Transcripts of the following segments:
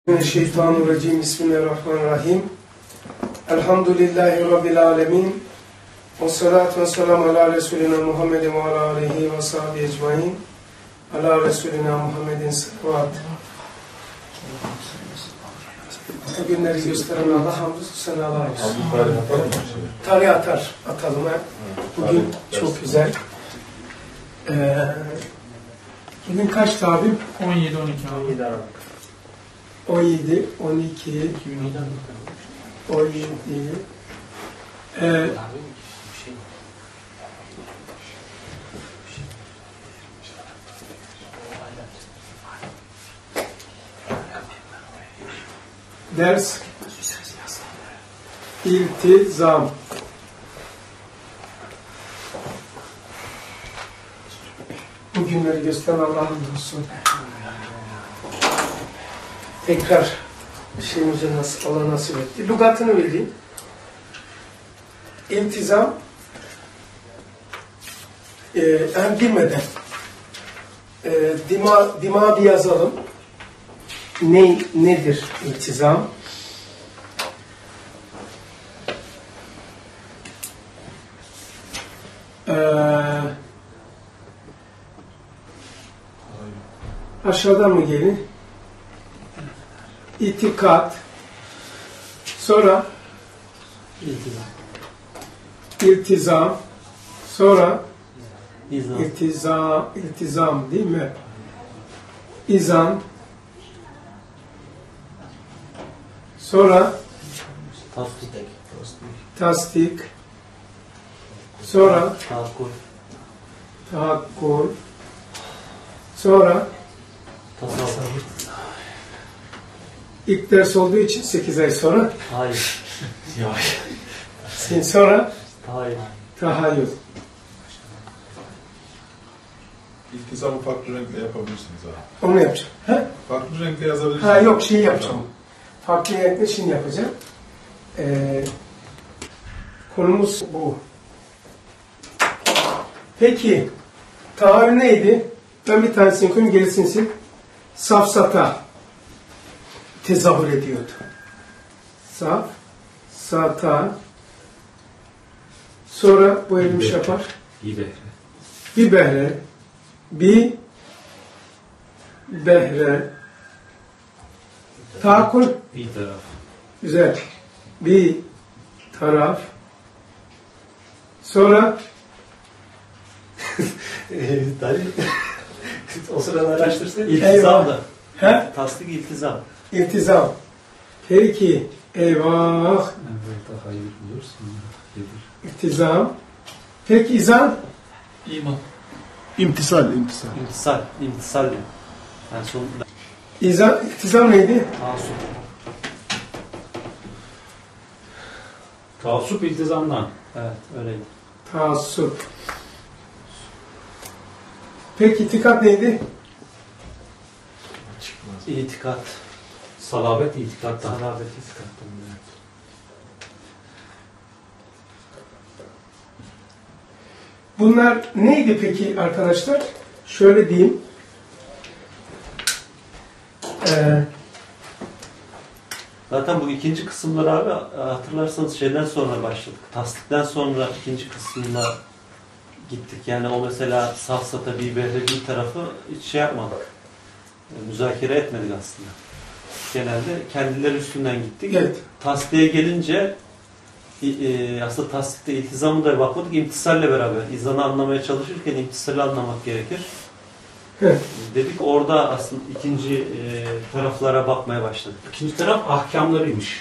Mineşşeytanirracim. Bismillahirrahmanirrahim. Elhamdülillahi Rabbil alemin. Ve salatu ve selamu ala Resulina Muhammedin ve ala aleyhi ve sahibi ecmain. Ala Resulina Muhammedin salavat. Bugünleri gösteren Allah hamdü senalar olsun. Tarih atalım. Bugün çok güzel. Bugün kaç tabi? 17-12 Aralık. 17, 12, 17, ders, iltizam. Bugünleri gösteren Allah'ın olsun. Tekrar şeyimize Allah nasip etti. Lügatını bileyim. İltizam bilmeden dima bir yazalım. Nedir iltizam? Aşağıdan mı gelin? İtikat, sonra iltizam, sonra iltizam değil mi? İzan, sonra tasdik, sonra tahakkul, sonra İlk ders olduğu için 8 ay sonra. Hayır. Sonra Hayır. Tahayyül. İltizamı farklı renkle yapabilirsiniz abi. Onu yapacağım. He? Farklı renkle yazabilirsiniz. Ha yok şeyi yapacağım. Farklı renkle şimdi yapacağım. Konumuz bu. Peki tahayyül neydi? Ben bir tanesini koyayım, gerisini sil. Safsata tezahür ediyordu. Sata. Sonra bu elmiş yapar. Bir behre. Tahakkul. Bir taraf. Güzel. Bir taraf. Sonra O sırada araştırsın. İltizam da. He? Tasdik iltizam. İltizam. Peki. Eyvah. Evet, hayır bulursun. İltizam. Peki izan? İman. İmtisal. İmtisal diyor. Yani sonunda. İltizam neydi? Taassup iltizamdan. Evet, öyleydi. Taassup. Peki itikat neydi? İtikat. Salabet itikattan. Salabet itikattan. Evet. Bunlar neydi peki arkadaşlar? Şöyle diyeyim. Zaten bu ikinci kısımlar abi hatırlarsanız şeyden sonra başladık. Tasdikten sonra ikinci kısmına gittik. Yani o mesela safsata bir behrevi tarafı hiç şey yapmadık. Müzakere etmedik aslında. Genelde kendileri üstünden gittik. Evet. Tasdiğe gelince aslında tasdikte iltizamı da bakmadık. İmtisalle beraber. İzanı anlamaya çalışırken imtisali anlamak gerekir. Evet. Dedik orada aslında ikinci taraflara bakmaya başladık. İkinci taraf ahkamlarıymış.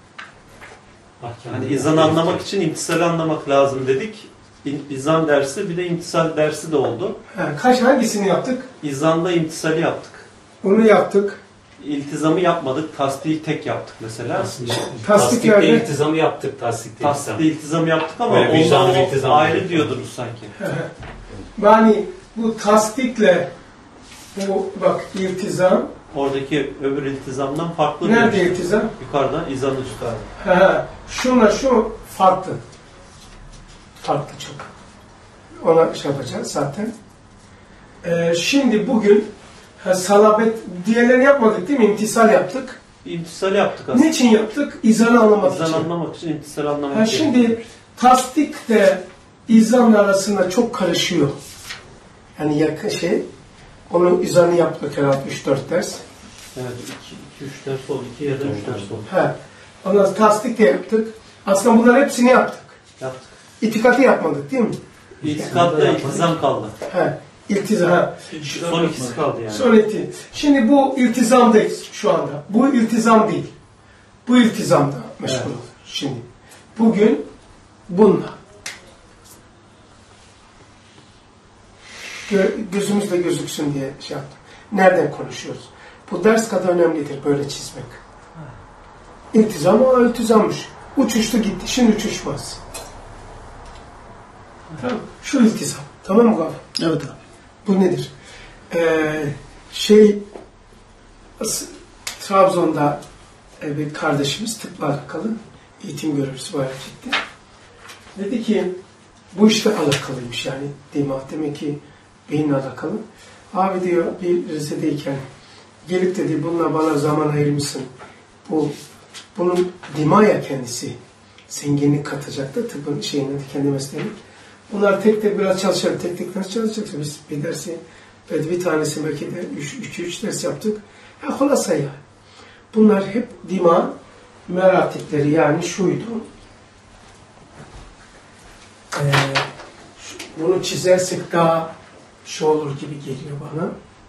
Yani izanı anlamak için imtisali anlamak lazım dedik. İzan dersi bir de imtisal dersi de oldu. Hangisini yaptık? İzanda imtisali yaptık. Onu yaptık. İltizamı yapmadık. Tasdiği tek yaptık mesela. Tasdikte iltizamı yaptık. Tasdikte iltizamı yaptık ama ve vicdanlı iltizam ayrı diyordunuz sanki. Yani bu tasdikle bu bak iltizam. Oradaki öbür iltizamdan farklı. Nerede iltizam? Yukarıda, izan üstte. Şuna şu farklı. Farklı çok. Ona şey yapacağız zaten. Şimdi bugün salabet diğerlerini yapmadık değil mi? İmtisal yaptık. İmtisal yaptık aslında. Niçin yaptık? İzanı anlamak İzan için. anlamak için, imtisal anlamak için. Şimdi tasdik de izanla arasında çok karışıyor. Yani yakın şey. Onun izanı yaptık herhalde 3-4 ders. Evet, 2-3 ders oldu. 2 ya da 3 ders oldu. He. Ondan sonra tasdik de yaptık. Aslında bunların hepsini yaptık. Yaptık. İtikatı yapmadık değil mi? İtikatta iltizam kaldı. He. İltizam. He. Son ikisi kaldı yani. Son eti. Şimdi bu iltizamdayız şu anda. Bu iltizam değil. Bu iltizamda meşgul Evet. olur. Şimdi. Bugün bununla. Gözümüzde gözüksün diye şey yaptım. Nereden konuşuyoruz? Bu ders kadar önemlidir böyle çizmek. İltizam ama iltizammış. Uçuştu gitti. Şimdi uçuşmaz. Tamam. Şu iltizam. Tamam mı Gafur? Evet abi. Bu nedir? Trabzon'da bir kardeşimiz tıpla alakalı eğitim görevlisi bayağı ciddi. Dedi ki bu işte alakalıymış yani demek ki beyinle alakalı. Abi diyor bir Rize'deyken gelip dedi bununla bana zaman ayırmışsın. Bunun dimaya kendisi zenginlik katacak da tıbbın şeyinde kendi mesleğini. Bunlar tek tek biraz çalışalım. Tek tek nasıl çalışacaksa biz bir dersi bir tanesi belki de 2-3 ders yaptık. Ya kolasa ya. Bunlar hep dima meratipleri yani şuydu. Bunu çizersek daha şu olur gibi geliyor bana.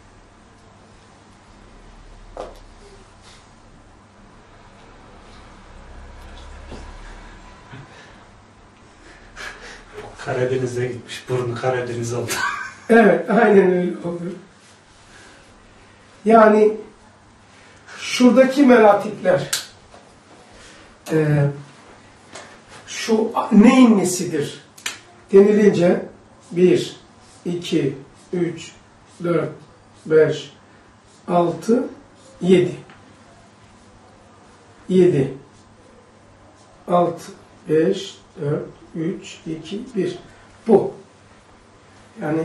Karadeniz'e gitmiş. Burnu Karadeniz oldu. Evet, aynen öyle olur. Yani şuradaki meratipler şu neyin nesidir denilince 1, 2, 3, 4, 5, 6, 7. 7, 6, 5, 4, 3, 2, 1. Bu. Yani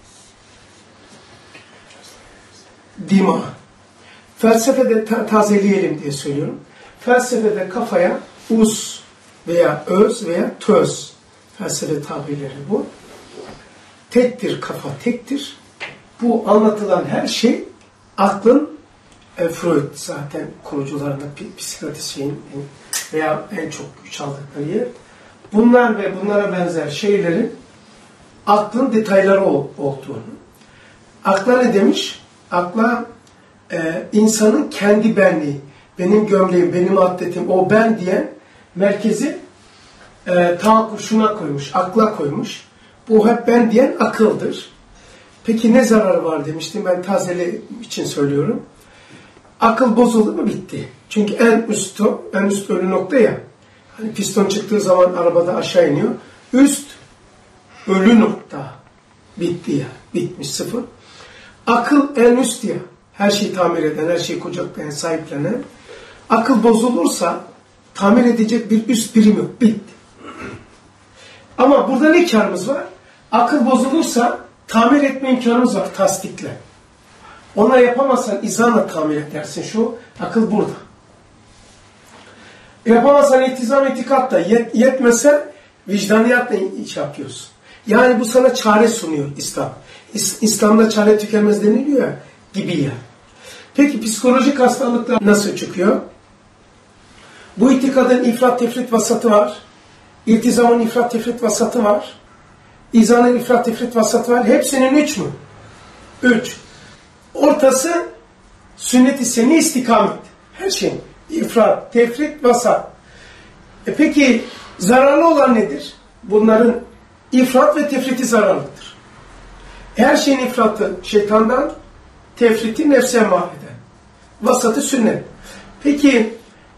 dima. Felsefede tazeleyelim diye söylüyorum. Felsefede kafaya us veya öz veya töz felsefe tabirleri bu. Tektir kafa, tektir. Bu anlatılan her şey aklın Freud zaten kurucularında psikiyatrist şeyin veya en çok güç aldıkları yer. Bunlar ve bunlara benzer şeylerin aklın detayları olduğunu. Akla ne demiş? Akla insanın kendi benliği, benim gömleğim, benim atletim, o ben diyen merkezi şuna koymuş, akla koymuş. Bu hep ben diyen akıldır. Peki ne zararı var demiştim, ben tazeli için söylüyorum. Akıl bozuldu mu bitti. Çünkü en üst ölü nokta ya. Hani piston çıktığı zaman arabada aşağı iniyor. Üst ölü nokta. Bitti ya. Bitmiş, sıfır. Akıl en üst ya. Her şeyi tamir eden, her şeyi kucaklayan, sahiplenen. Akıl bozulursa tamir edecek bir üst birim yok. Bitti. Ama burada ne karımız var? Akıl bozulursa tamir etme imkanımız var tasdikle. Ona yapamazsan izanla tamir edersin. Şu akıl burada. Yapamazsan iltizam itikat da yetmese vicdaniyatla iş yapıyorsun. Yani bu sana çare sunuyor İslam. İslam'da çare tükenmez deniliyor ya gibi ya. Peki psikolojik hastalıklar nasıl çıkıyor? Bu itikadın ifrat tefrit vasatı var. İltizamın ifrat tefrit vasatı var. İzanın ifrat tefrit vasatı var. Hepsinin 3 mü? 3. Ortası sünnet-i seni istikamet. Her şey. İfrat, tefrit, vasat. Peki zararlı olan nedir? Bunların ifrat ve tefriti zararlıdır. Her şeyin ifratı şeytandan, tefriti nefse emmâreden. Vasatı sünnet. Peki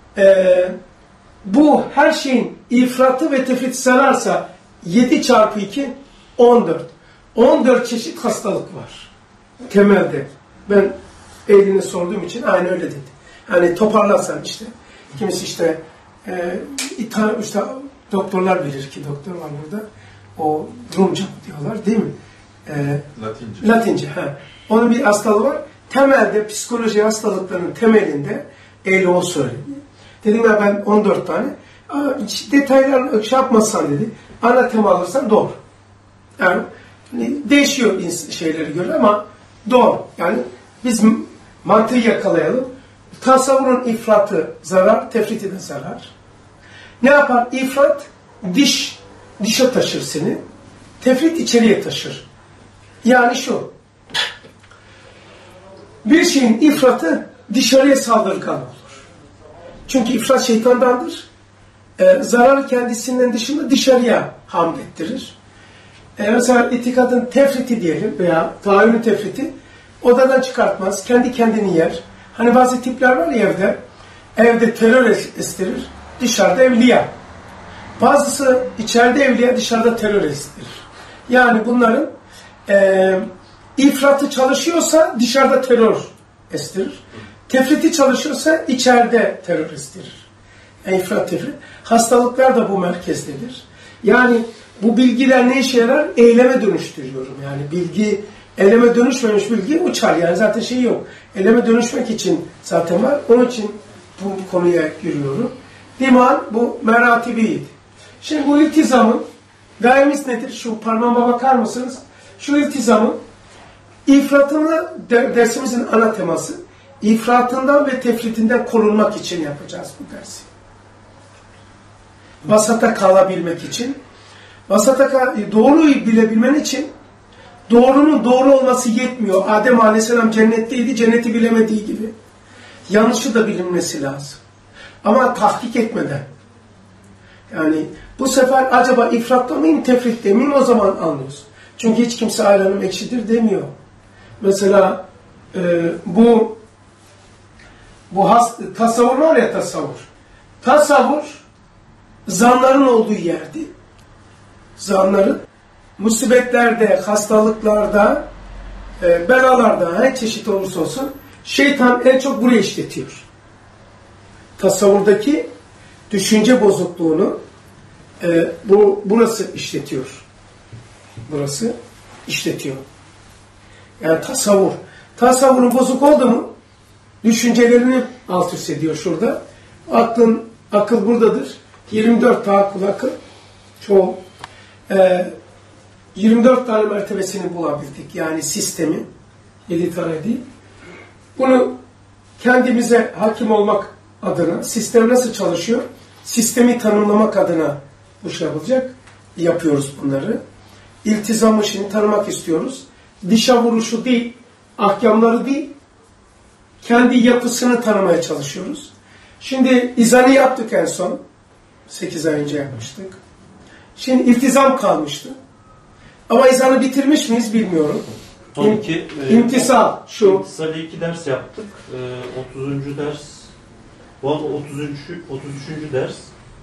bu her şeyin ifratı ve tefriti zararsa 7 çarpı 2 14. 14 çeşit hastalık var. Temelde. Ben eline sorduğum için aynı öyle dedi. Yani toparlarsan işte. Kimisi işte doktorlar bilir ki doktor var burada. O Rumca diyorlar değil mi? Latince. Latince. Ha. Onun bir hastalığı var. Temelde psikoloji hastalıklarının temelinde Eyle o söyledi. Dedim ya ben 14 tane. Hiç detaylar şey yapmazsan dedi. Ana tema alırsan doğru. Yani değişiyor şeyleri göre ama doğru. Yani biz mantığı yakalayalım. Tasavvurun ifratı zarar, tefriti de zarar. Ne yapar? İfrat dişe taşır seni. Tefrit içeriye taşır. Yani şu. Bir şeyin ifratı dışarıya saldırgan olur. Çünkü ifrat şeytandandır. Zararı kendisinden dışında dışarıya hamd ettirir. Mesela itikadın tefriti diyelim veya tahayyülün tefriti odadan çıkartmaz, kendi kendini yer. Hani bazı tipler var ya evde terör estirir, dışarıda evliya. Bazısı içeride evliya, dışarıda terör estirir. Yani bunların ifratı çalışıyorsa dışarıda terör estirir. Tefriti çalışıyorsa içeride terör estirir. İfrat, tefrit. Hastalıklar da bu merkezdedir. Yani bu bilgiler ne işe yarar? Eyleme dönüştürüyorum. Yani bilgi, eyleme dönüşmemiş bilgi uçar. Yani zaten şey yok. Eyleme dönüşmek için zaten var. Onun için bu konuya giriyorum. Diman bu meratibiydi. Şimdi bu iltizamın gayemiz nedir? Şu parmağıma bakar mısınız? Şu iltizamın ifratını dersimizin ana teması. İfratından ve tefritinden korunmak için yapacağız bu dersi. Vasata kalabilmek için. Vasata doğruyu bilebilmen için doğrunun doğru olması yetmiyor. Adem Aleyhisselam cennetteydi, cenneti bilemediği gibi. Yanlışı da bilinmesi lazım. Ama tahkik etmeden. Yani bu sefer acaba ifratta mıyım, tefritte miyim, o zaman anlıyorsun. Çünkü hiç kimse ayranım ekşidir demiyor. Mesela bu tasavvur var ya, tasavvur. Tasavvur zanların olduğu yerdi. Zanların musibetlerde, hastalıklarda, belalarda, her çeşit olursa olsun şeytan en çok buraya işletiyor. Tasavvurdaki düşünce bozukluğunu burası işletiyor. Burası işletiyor. Yani tasavvur. Tasavvurun bozuk oldu mu düşüncelerini alt üst ediyor şurada. Akıl buradadır. 24 tahakkul akıl. Çoğu 24 tane mertebesini bulabildik. Yani sistemi 7 tane değil. Bunu kendimize hakim olmak adına, sistem nasıl çalışıyor? Sistemi tanımlamak adına bu şey yapılacak. Yapıyoruz bunları. İltizamı şimdi tanımak istiyoruz. Dışa vuruşu değil, ahkamları değil, kendi yapısını tanımaya çalışıyoruz. Şimdi izanı yaptık en son. 8 ay önce yapmıştık. Şimdi iltizam kalmıştı. Ama izanı bitirmiş miyiz bilmiyorum. İmtisal şu. İmtisal'i 2 ders yaptık. 30. ders. Bu arada 33. ders.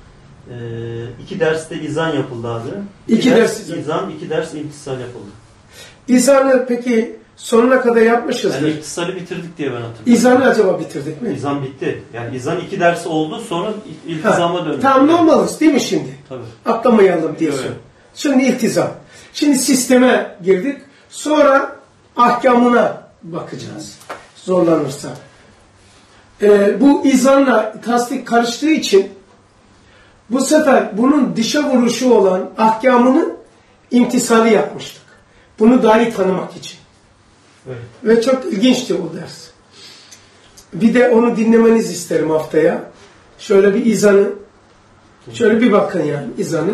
2 derste izan yapıldı abi. 2 ders izan, 2 ders imtisal yapıldı. İzanı peki sonuna kadar yapmışızdır. Yani imtisali bitirdik diye ben hatırlıyorum. İzanı acaba bitirdik mi? İzan bitti. Yani izan 2 ders oldu, sonra iltizama döndük. Tam normalız değil mi şimdi? Tabii. Atlamayalım diyorsun. Evet. Şimdi iltizam. Şimdi sisteme girdik. Sonra ahkamına bakacağız. Zorlanırsa. Bu izanla tasdik karıştığı için bu sefer bunun dışa vuruşu olan ahkamının imtisali yapmıştık. Bunu dahi tanımak için. Evet. Ve çok ilginçti o ders. Bir de onu dinlemenizi isterim haftaya. Şöyle bir izanı, şöyle bir bakın yani izanı.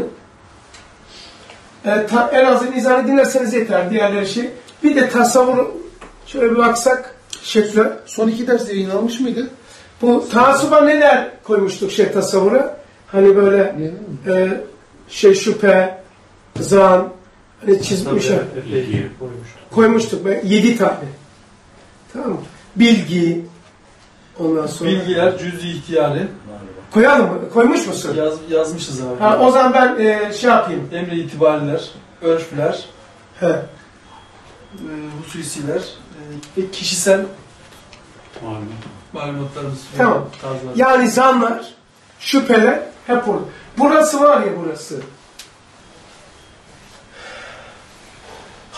En azından izanı dinlerseniz yeter. Diğerleri şey. Bir de tasavvur şöyle bir baksak şekle. Son 2 ders yayınlanmış mıydı? Bu taassuba neler koymuştuk tasavvura? Hani böyle şüphe, zan, hani çizmiş. Koymuştuk. 7 tane. Tamam mı? Bilgi, ondan sonra. Bilgiler, cüz-i ihtiyari. Koyalım mı? Koymuş musun? Yazmışız abi. O zaman ben şey yapayım. Emre itibariler, örfler, He. hususiler ve kişisel malumatlarımız. Tamam. Yani zanlar, şüpheler hep orada. Burası var ya burası.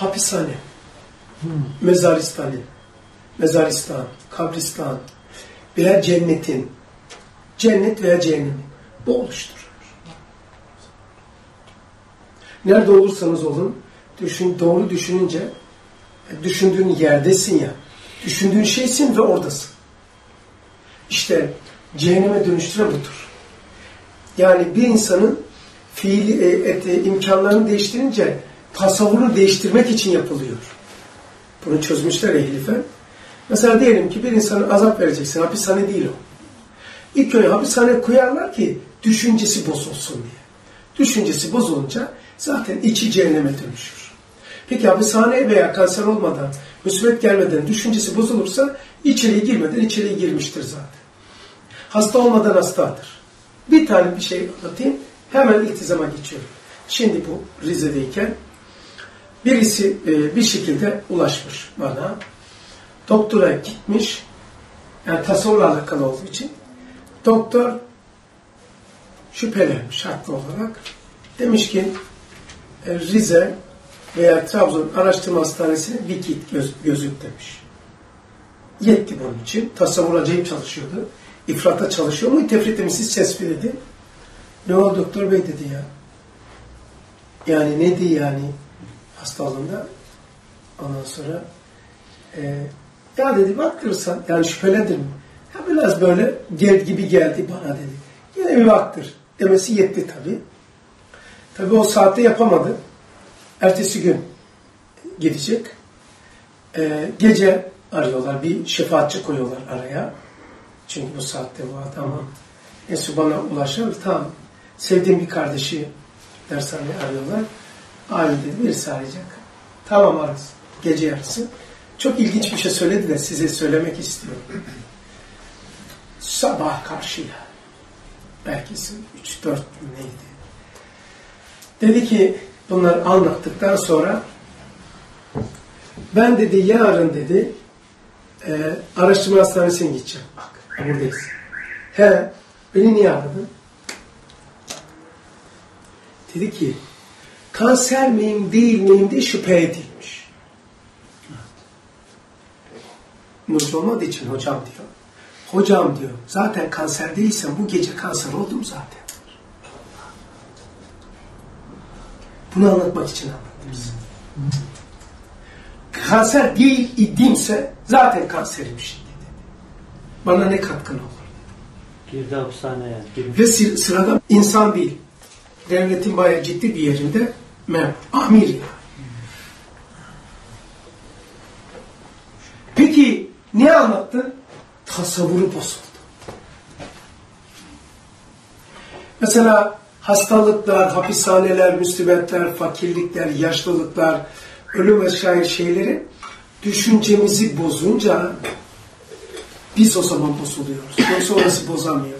Hapishane. Mezaristan, kabristan. veya cennetin, cennet veya cehennemi bu oluşturur. Nerede olursanız olun, doğru düşününce, düşündüğün yerdesin ya, düşündüğün şeysin ve oradasın. İşte cehenneme dönüştüren budur. Yani bir insanın imkanlarını değiştirince tasavvuru değiştirmek için yapılıyor. Bunu çözmüşler ehli fen. Mesela diyelim ki bir insana azap vereceksin, hapishane değil o. İlk önce hapishaneye koyarlar ki düşüncesi bozulsun diye. Düşüncesi bozulunca zaten içi cehenneme dönüşür. Peki hapishaneye veya kanser olmadan, musibet gelmeden düşüncesi bozulursa içeriye girmeden içeriye girmiştir zaten. Hasta olmadan hastadır. Bir tane bir şey anlatayım, hemen iltizama geçiyorum. Şimdi bu Rize'deyken birisi bir şekilde ulaşmış bana. Doktora gitmiş, yani tasavvurla alakalı olduğu için. Doktor şüphelenmiş haklı olarak. Demiş ki Rize veya Trabzon Araştırma Hastanesi'ne bir git gözük demiş. Yetti bunun için. Tasavvur acayip çalışıyordu. İfrata çalışıyor mu? Tefrit temizsiz tespit dedi. Ne oldu doktor bey dedi ya. Yani ne diye yani hastalığında. Ondan sonra ya dedi baktırırsan yani şüphelendir mi? Ya biraz böyle gibi geldi bana dedi. Yine bir baktır demesi yetti tabii. Tabii o saatte yapamadı. Ertesi gün gidecek. Gece arıyorlar. Bir şefaatçi koyuyorlar araya. Çünkü bu saatte bu adamı neyse bana ulaşır. Tamam. Sevdiğim bir kardeşi dershaneye arıyorlar. Abi dedi birisi arayacak. Tamam arasın. Gece yarısı. Çok ilginç bir şey söyledi de size söylemek istiyorum. Sabah karşıya. Belki 3-4 neydi? Dedi ki bunları anlattıktan sonra ben dedi yarın dedi araştırma hastanesine gideceğim. Bak buradayız. He beni niye aradın? Dedi ki kanser miyim değil miyim diye şüphe edilmiş. Nurcu olmadığı için hocam diyor. Hocam diyor zaten kanser değilsen bu gece kanser oldum zaten. Bunu anlatmak için anlattım size. Kanser değil idimse zaten kanseriymiş dedi. Bana ne katkın olur? Girdi hapishaneye. Ve sıradan insan değil. Devletin bayağı ciddi bir yerinde amir. Peki ne anlattı? Tasavvuru bozuldu. Mesela hastalıklar, hapishaneler, musibetler, fakirlikler, yaşlılıklar, ölüm vesaire şeyleri düşüncemizi bozunca biz o zaman bozuluyoruz. Yoksa orası bozamıyor.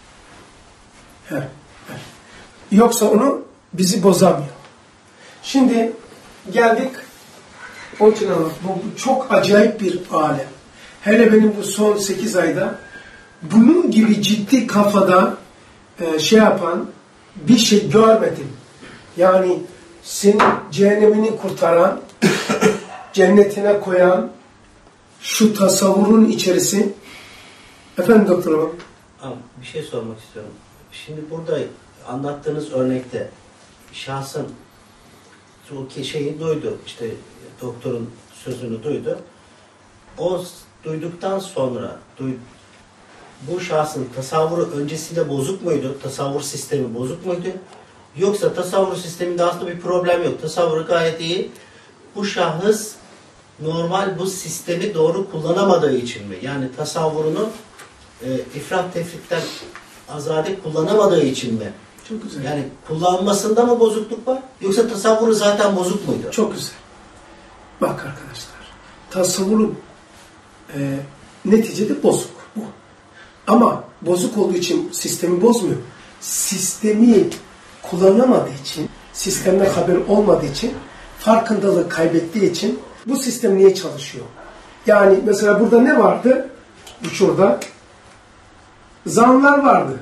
Yoksa onu bizi bozamıyor. Şimdi geldik onun için bu çok acayip bir alem. Hele benim bu son 8 ayda bunun gibi ciddi kafada yapan bir şey görmedim. Yani senin cehennemini kurtaran, cennetine koyan şu tasavvurun içerisi. Efendim doktor hanım. Bir şey sormak istiyorum. Şimdi burada anlattığınız örnekte şahsın o şeyi duydu. İşte doktorun sözünü duydu. O duyduktan sonra bu şahsın tasavvuru öncesinde bozuk muydu? Tasavvur sistemi bozuk muydu? Yoksa tasavvur sisteminde aslında bir problem yok. Tasavvuru gayet iyi. Bu şahıs normal bu sistemi doğru kullanamadığı için mi? Yani tasavvurunu ifrat tefritten azade kullanamadığı için mi? Çok güzel. Yani kullanmasında mı bozukluk var? Yoksa tasavvuru zaten bozuk muydu? Çok güzel. Bak arkadaşlar. Tasavvurun neticede bozuk bu. Ama bozuk olduğu için sistemi bozmuyor. Sistemi kullanamadığı için, sistemden haber olmadığı için, farkındalığı kaybettiği için bu sistem niye çalışıyor? Yani mesela burada ne vardı? Şurada zanlar vardı.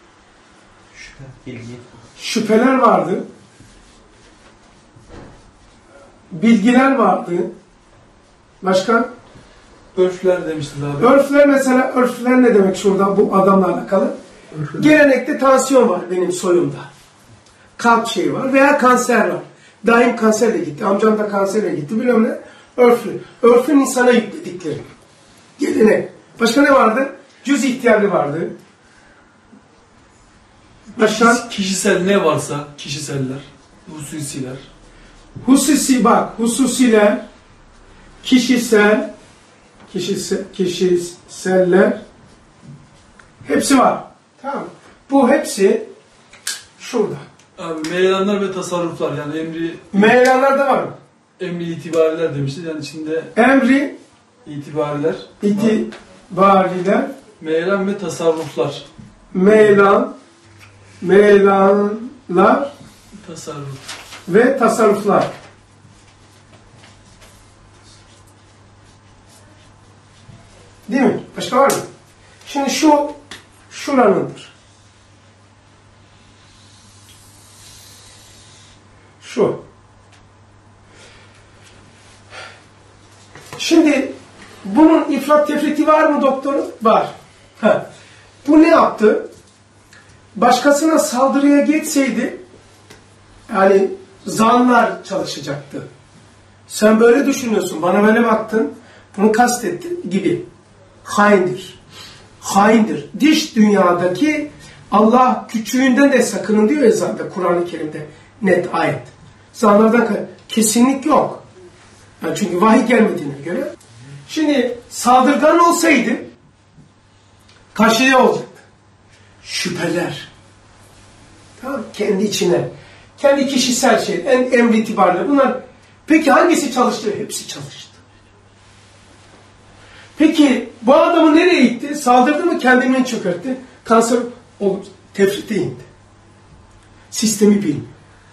Şüpheler vardı. Bilgiler vardı. Başka? Örfler demiştiniz abi. Örfler mesela, örfler ne demek şurada bu adamla alakalı? Gelenekte tansiyon var benim soyumda. Kalp şeyi var veya kanser var. Daim kanserle gitti. Amcam da kanserle gitti. Bilmem ne. Örflü. Örfün insana yükledikleri. Gelenek. Başka ne vardı? Cüz ihtiyarlı vardı. Başka? Kişisel ne varsa, kişiseller, hususiler. Hususi bak. Hususiler, kişiseller hepsi var. Tamam. Bu hepsi şurada. Abi meylanlar ve tasarruflar yani Meylanlarda var mı? emri itibariler demiştiniz. Yani içinde Emri itibariler, itibariler, meylan ve tasarruflar. meylanlar Tasarruf. ve tasarruflar. Değil mi? Başka var mı? Şimdi şuranındır. Şu. Şimdi bunun ifrat tefriti var mı doktorum? Var. Bu ne yaptı? Başkasına saldırıya geçseydi yani zanlar çalışacaktı. Sen böyle düşünüyorsun, bana böyle baktın, bunu kastettin gibi. Haindir. Haindir. Dış dünyadaki Allah küçüğünden de sakının diyor ya zaten Kur'an-ı Kerim'de net ayet. Zanlardan kesinlik yok. Yani çünkü vahiy gelmediğine göre. Şimdi saldırgan olsaydı karşıya olacaktı. Şüpheler. Tamam, kendi içine. Kendi kişisel şey, emri itibariyle. Bunlar peki hangisi çalıştı? Hepsi çalıştı. Peki bu adamı nereye itti? Saldırdı mı? Kendini çökertti. Kanser olup tefrite indi. Sistemi bilmiyor.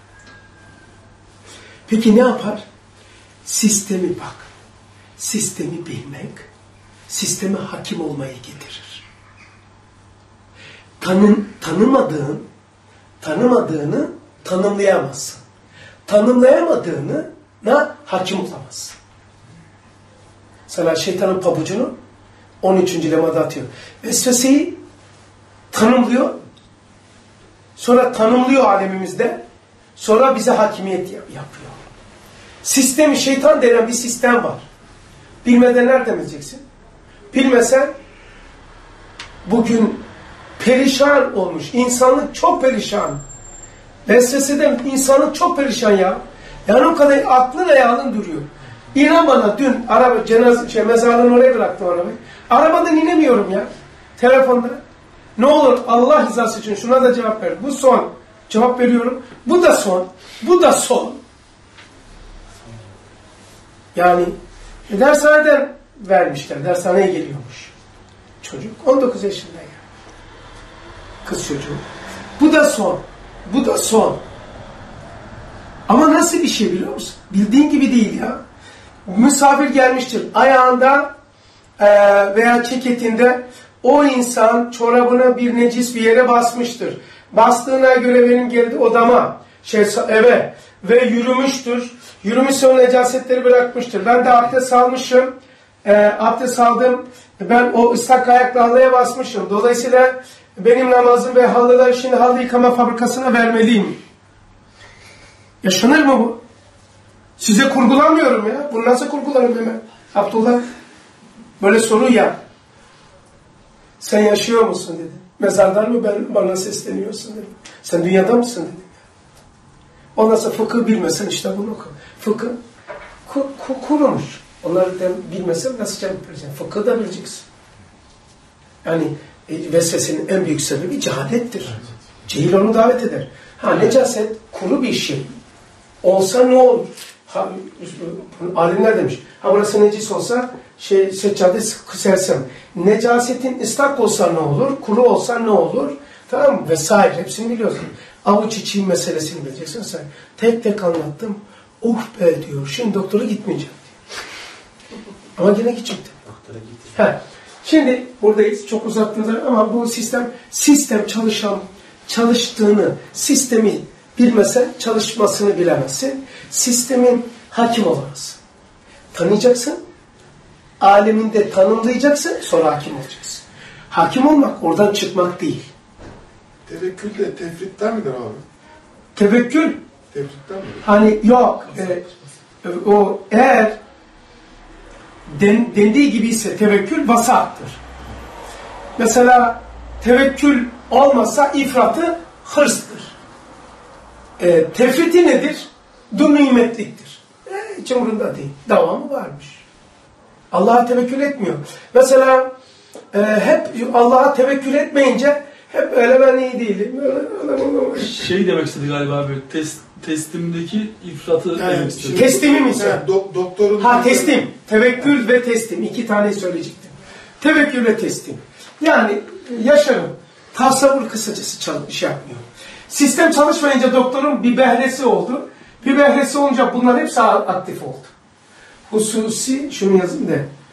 Peki ne yapar? Sistemi bak. Sistemi bilmek, sisteme hakim olmayı getirir. Tanımadığını tanımlayamazsın. Tanımlayamadığını hakim olamazsın. Sana şeytanın pabucunu 13. lemada atıyor. Vesveseyi tanımlıyor. Sonra tanımlıyor alemimizde. Sonra bize hakimiyet yapıyor. Sistemi şeytan denen bir sistem var. Bilmeden nereden bileceksin? Bilmesen bugün perişan olmuş. İnsanlık çok perişan. Vesveseden insanlık çok perişan ya. Yani o kadar aklın ayağın duruyor. İnan bana dün mezarlığın oraya bıraktım arabayı. Arabadan inemiyorum ya. Telefonda. Ne olur Allah rızası için şuna da cevap ver. Bu son. Cevap veriyorum. Bu da son. Bu da son. Yani dershaneden vermişler. Dershaneye geliyormuş. Çocuk 19 yaşında ya. Kız çocuğu. Bu da son. Bu da son. Ama nasıl bir şey biliyor musun? Bildiğin gibi değil ya. Misafir gelmiştir. Ayağında veya ceketinde o insan çorabını bir necis bir yere basmıştır. Bastığına göre benim geldi odama, eve ve yürümüştür. Yürümüşse o necasetleri bırakmıştır. Ben de abdest almışım. Abdest aldım. Ben o ıslak ayakla halıya basmışım. Dolayısıyla benim namazım ve halılar şimdi halı yıkama fabrikasına vermeliyim. Yaşanır mı bu? Size kurgulamıyorum ya. Bunu nasıl kurgularım hemen? Abdullah böyle soru ya. Sen yaşıyor musun dedi. Mezardan mı bana sesleniyorsun dedi. Sen dünyada mısın dedi. Ondan sonra fıkıh bilmesen işte bunu oku. Fıkıh kurumuş. Onları bilmesen nasıl cevap vereceksin? Fıkıh da bileceksin. Yani vesvesenin en büyük sebebi cehalettir. Cehil onu davet eder. Necaset kuru bir şey. Olsa ne olur? Alimler demiş. Burası necis olsa seccade sersem. Necasetin ıslak olsa ne olur? Kuru olsa ne olur? Tamam mı? Vesaire. Hepsini biliyorsun. Avuç içi meselesini bileceksin sen. Tek tek anlattım. Be diyor. Şimdi doktora gitmeyeceğim diyor. Ama yine gidecektim. Şimdi buradayız. Çok uzattınız ama bu sistem çalıştığını, sistemi bilmesen çalışmasını bilemezsin. Sistemin hakim olamazsın. Tanıyacaksın, aleminde tanımlayacaksın, sonra hakim olacaksın. Hakim olmak oradan çıkmak değil. Tevekkül de tefritten midir abi? Tevekkül Tefritten midir? hani yok o eğer dendiği gibi ise tevekkül vasattır. Mesela tevekkül olmasa ifratı hırstır. Tefriti nedir? Du nimetliktir. Hiç umurunda değil. Devamı varmış. Allah'a tevekkül etmiyor. Mesela hep Allah'a tevekkül etmeyince hep öyle ben iyi değilim. Şey demek istedi galiba abi. Teslimdeki ifratı demek istedi. Teslimi misin? Yani doktorun... Teslim. Tevekkül ve teslim. 2 taneyi söyleyecektim. Tevekkül ve teslim. Yani yaşarım. Tasavvur kısacası şey yapmıyor. Sistem çalışmayınca doktorun bir behresi oldu. Bir behresi olunca bunlar hepsi aktif oldu. Hususi, şunu yazın da.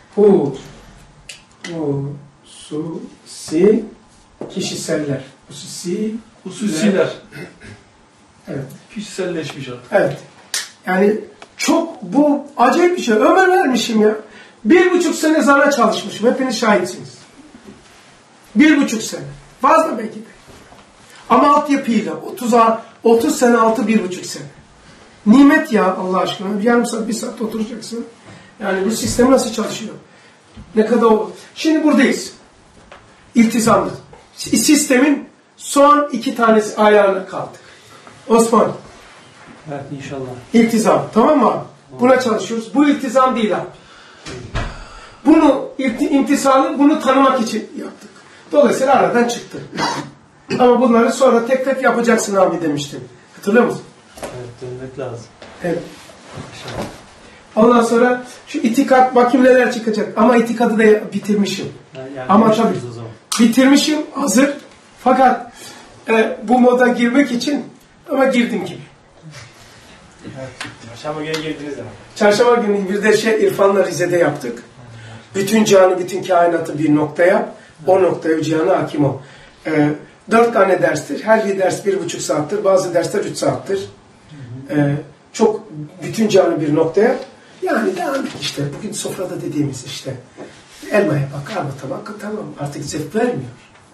Hususi kişiseller. Hususiler. Evet. Kişiselleşmiş artık. Evet. Yani çok bu acayip bir şey. Ömür vermişim ya. 1,5 sene zana çalışmışım. Hepiniz şahitsiniz. 1,5 sene. Fazla belki de. Ama altyapıyla 30 sene 1,5 sene. Nimet ya Allah aşkına. Yarım saat, 1 saat oturacaksın. Yani bu sistem nasıl çalışıyor? Ne kadar o. Şimdi buradayız. İltizamlı. Sistemin son 2 tanesi ayağına kaldık. Osman. Evet inşallah. İltizam. Tamam mı abi? Buna çalışıyoruz. Bu iltizam değil abi. Bunu imtisalı bunu tanımak için yaptık. Dolayısıyla aradan çıktı. Ama bunları sonra tek tek yapacaksın abi demiştim. Hatırlıyor musun? Evet dönmek lazım. Evet. İnşallah. Ondan sonra şu itikat bakayım neler çıkacak. Ama itikadı da bitirmişim. Yani ama tabii o zaman. bitirmişim hazır. Fakat bu moda girmek için ama girdim gibi. Çarşamba günü girdiniz ama. Çarşamba günü bir de İrfan'la Rize'de yaptık. Bütün canı, bütün kainatı bir noktaya, o noktaya cihanı hakim ol. 4 tane derstir. Her bir ders 1,5 saattir. Bazı dersler 3 saattir. Çok bütün canı bir noktaya. Yani devam et işte. Bugün sofrada dediğimiz işte. Elmaya bak, armuta bak, tamam artık zevk vermiyor.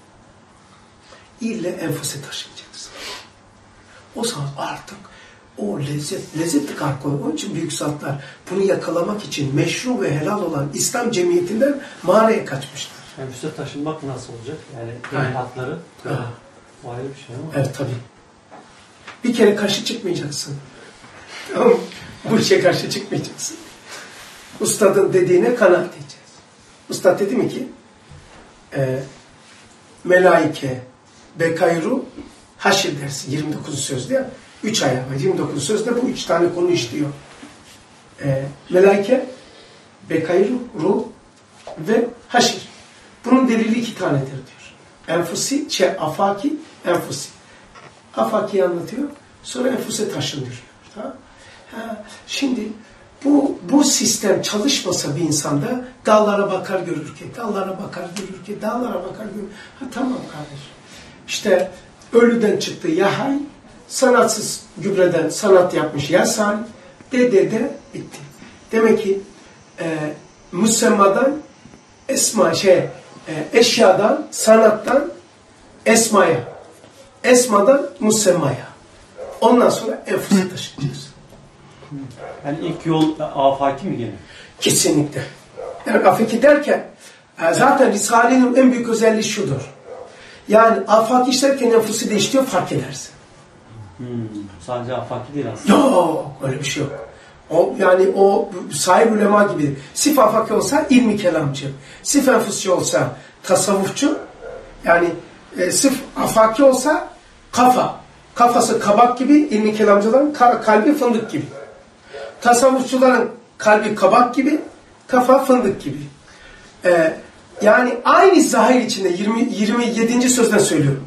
İlle enfuse taşıyacaksın. O zaman artık o lezzet kalkıyor. Onun için büyük zatlar bunu yakalamak için meşru ve helal olan İslam cemiyetinden mağaraya kaçmışlar. Enfuse taşınmak nasıl olacak? Yani hatları. O ayrı bir şey ama. Evet tabii. Bir kere karşı çıkmayacaksın. Tamam mı? Bu işe karşı çıkmayacaksın. Ustadın dediğine kanaat edeceğiz. Ustad dedi mi ki melaike, bekayru, haşir dersi 29 sözde ya. 3 ayağı var. 29 sözde bu 3 tane konu işliyor. Melaike, bekayru, ruh ve haşir. Bunun delili 2 tanedir diyor. Enfusi, afaki, enfusi. Afaki'yi anlatıyor. Sonra enfuse taşınıyor. Tamam? Şimdi bu sistem çalışmasa bir insanda dağlara bakar görür ki, dağlara bakar görür ki, dağlara bakar görür. Tamam kardeşim. İşte ölüden çıktı Yahay, sanatsız gübreden sanat yapmış Yasan, de bitti. Demek ki müsemmadan eşyadan, sanattan esmaya, esmadan musemmaya. Ondan sonra enfuse taşıyacağız. Yani ilk yol afaki mi gene? Kesinlikle. Yani afaki derken zaten Risale'nin en büyük özelliği şudur. Yani afaki işlerken enfusi değiştiriyor fark edersin. Sadece afaki değil aslında. Yok öyle bir şey yok. O sahip ulema gibi. Sif afaki olsa ilmi kelamcı. Sif enfusçu olsa tasavvufçu. Yani sif afaki olsa kafası kabak gibi, ilmi kelamcıların kalbi fındık gibi. Tasavvufçuların kalbi kabak gibi, kafa fındık gibi. Yani aynı zahir içinde 27. sözden söylüyorum.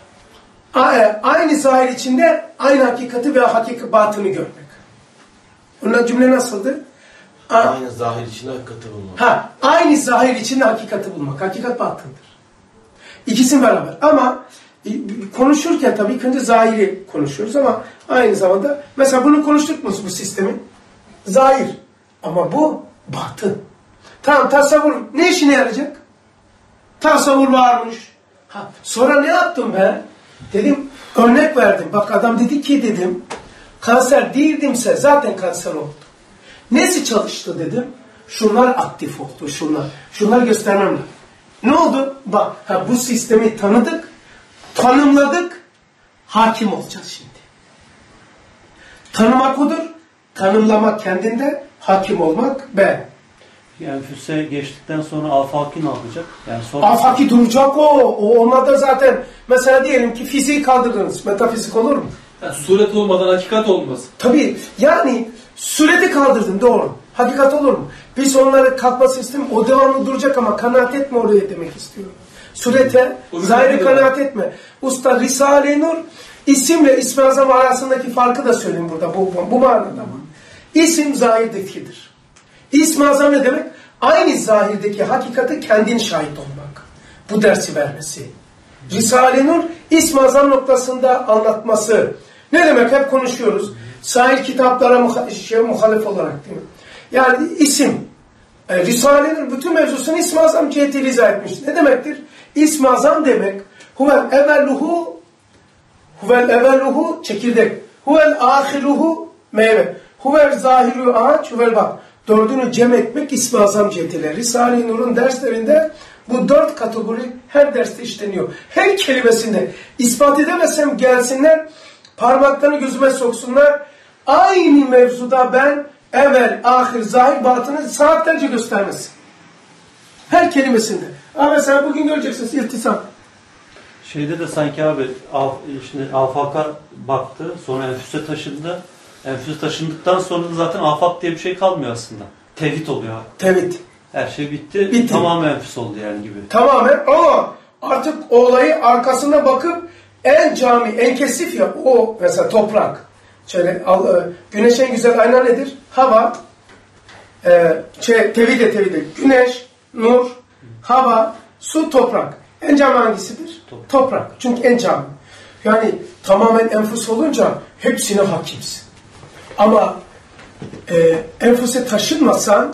Aynı zahir içinde aynı hakikati ve hakiki batını görmek. Onun cümle nasıldı? Aynı zahir içinde hakikati bulmak. Aynı zahir içinde hakikati bulmak. Hakikat batındır. İkisini beraber. Ama konuşurken tabii ilk önce zahiri konuşuyoruz ama aynı zamanda mesela bunu konuştuk mu bu sistemi? Zahir. Ama bu batın. Tamam, tasavvur ne işine yarayacak? Tasavvur varmış. Sonra ne yaptım ben? Dedim, örnek verdim. Bak adam dedi ki dedim, kanser değildimse zaten kanser oldu. Nesi çalıştı dedim. Şunlar aktif oldu, şunlar. Şunlar göstermem lazım. Ne oldu? Bak, bu sistemi tanıdık, tanımladık, hakim olacağız şimdi. Tanımak odur, tanımlamak kendinde, hakim olmak ben. Yani füse geçtikten sonra afaki ne yapacak? Yani afaki duracak o. Olmadı zaten. Mesela diyelim ki fiziği kaldırdınız. Metafizik olur mu? Yani suret olmadan hakikat olmaz. Tabii. Yani sureti kaldırdın, doğru. Hakikat olur mu? Biz onları kalkması istemiyoruz. O devamlı duracak ama kanaat etme oraya demek istiyorum. Surete, zahiri kanaat etme. Usta Risale-i Nur isimle İsmi Azam arasındaki farkı da söyleyeyim burada. Bu manada mı? İsim zahirdekidir. İsmi Azam ne demek? Aynı zahirdeki hakikati kendin şahit olmak. Bu dersi vermesi. Risale-i Nur İsmi Azam noktasında anlatması. Ne demek? Hep konuşuyoruz. Sahil kitaplara muhalif olarak değil mi? Yani isim. Risale-i Nur bütün mevzusunu İsmi Azam cihetiyle izah etmiş. Ne demektir? İsmi Azam demek huvel evelluhu çekirdek. Huvel ahiruhu meyve. Huvel zahiru ağaç. Huvel bak. Dördünü cem etmek İsmi Azam cihetiyle. Risale-i Nur'un derslerinde bu 4 kategori her derste işleniyor. Her kelimesinde ispat edemezsem gelsinler, parmaklarını gözüme soksunlar. Aynı mevzuda ben evvel, ahir, zahir, batını saatlerce göstermesin. Her kelimesinde. Ama mesela bugün göreceksiniz iltisam. Şeyde de sanki abi şimdi afaka baktı, sonra enfüse taşındı. Enfüse taşındıktan sonra da zaten afak diye bir şey kalmıyor aslında. Tevhid oluyor abi. Tevhid. Her şey bitti. Tamamen enfüs oldu yani gibi. Tamamen ama artık olayı arkasına bakıp en cami, en kesif ya o mesela toprak. Şöyle güneş en güzel ayna nedir? Hava. Tevhid. Güneş, nur, hava, su, toprak. En cami hangisidir? Toprak. Çünkü en cami. Yani tamamen enfüs olunca hepsine hakimsin. Ama enfüse taşınmasan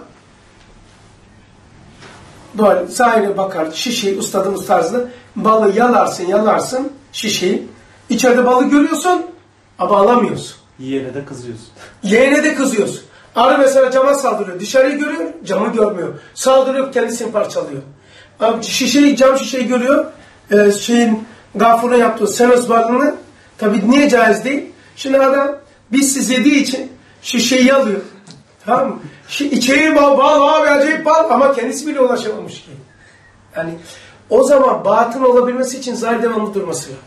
böyle sahile bakar, şişeyi ustadımız tarzında balı yalarsın şişeyi. İçeride balı görüyorsun ama alamıyorsun. Yeğene de kızıyorsun. Arı mesela cama saldırıyor. Dışarıyı görüyor, camı görmüyor. Saldırıyor, kendisini parçalıyor. Cam şişeyi görüyor. Gafur'un yaptığı senoz balını tabii niye caiz değil? Şimdi adam bizsiz yediği için şişeyi alıyor. Tamam mı? İçeriği bal abi acayip bal ama kendisi bile ulaşamamış ki. Yani o zaman batın olabilmesi için zahir devamlı durması lazım.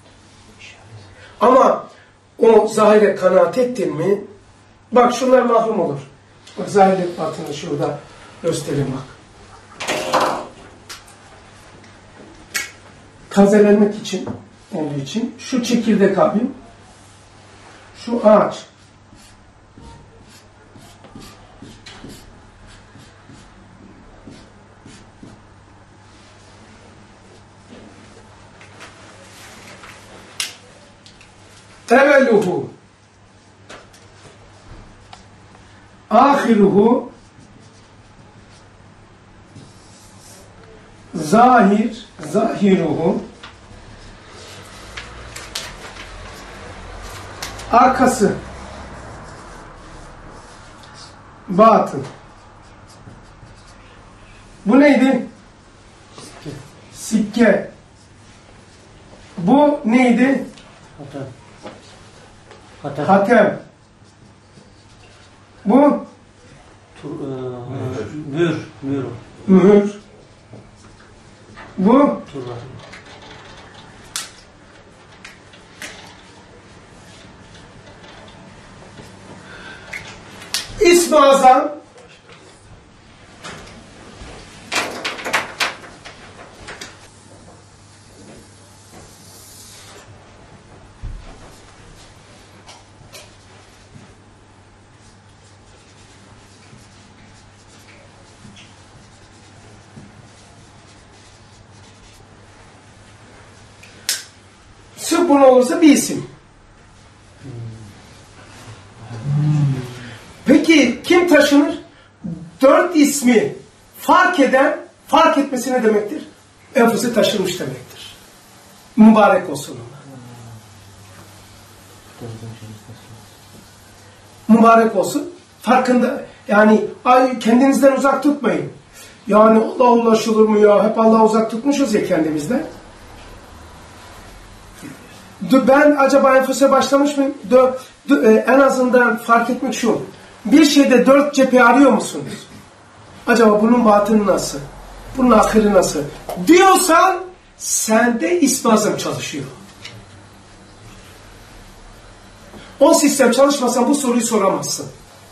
Ama o zahire kanaat ettin mi bak şunlar mahrum olur. Bak zahirle batını şurada göstereyim bak. Tazelenmek için olduğu için şu çekirdek abim, şu ağaç, evelluhu, ahiruhu, zahiruhu, arkası, batın. Bu neydi? Sikke. Bu neydi? Hatem. Bu? Mühür. Bu? İsmi Azam sırf bunu olursa bir isim. Peki kim taşınır? 4 ismi fark etmesi ne demektir? Enfüse taşırmış demektir. Mübarek olsun ona. Mübarek olsun. Farkında. Yani kendinizden uzak tutmayın. Yani Allah ulaşılır mı ya? Hep Allah'a uzak tutmuşuz ya kendimizden. Ben acaba enfüse başlamış mıyım? En azından fark etmek şu. Bir şeyde 4 cephe arıyor musunuz? Acaba bunun batını nasıl? Bunun ahiri nasıl? Diyorsan sende İsmazım çalışıyor. O sistem çalışmasa bu soruyu soramazsın.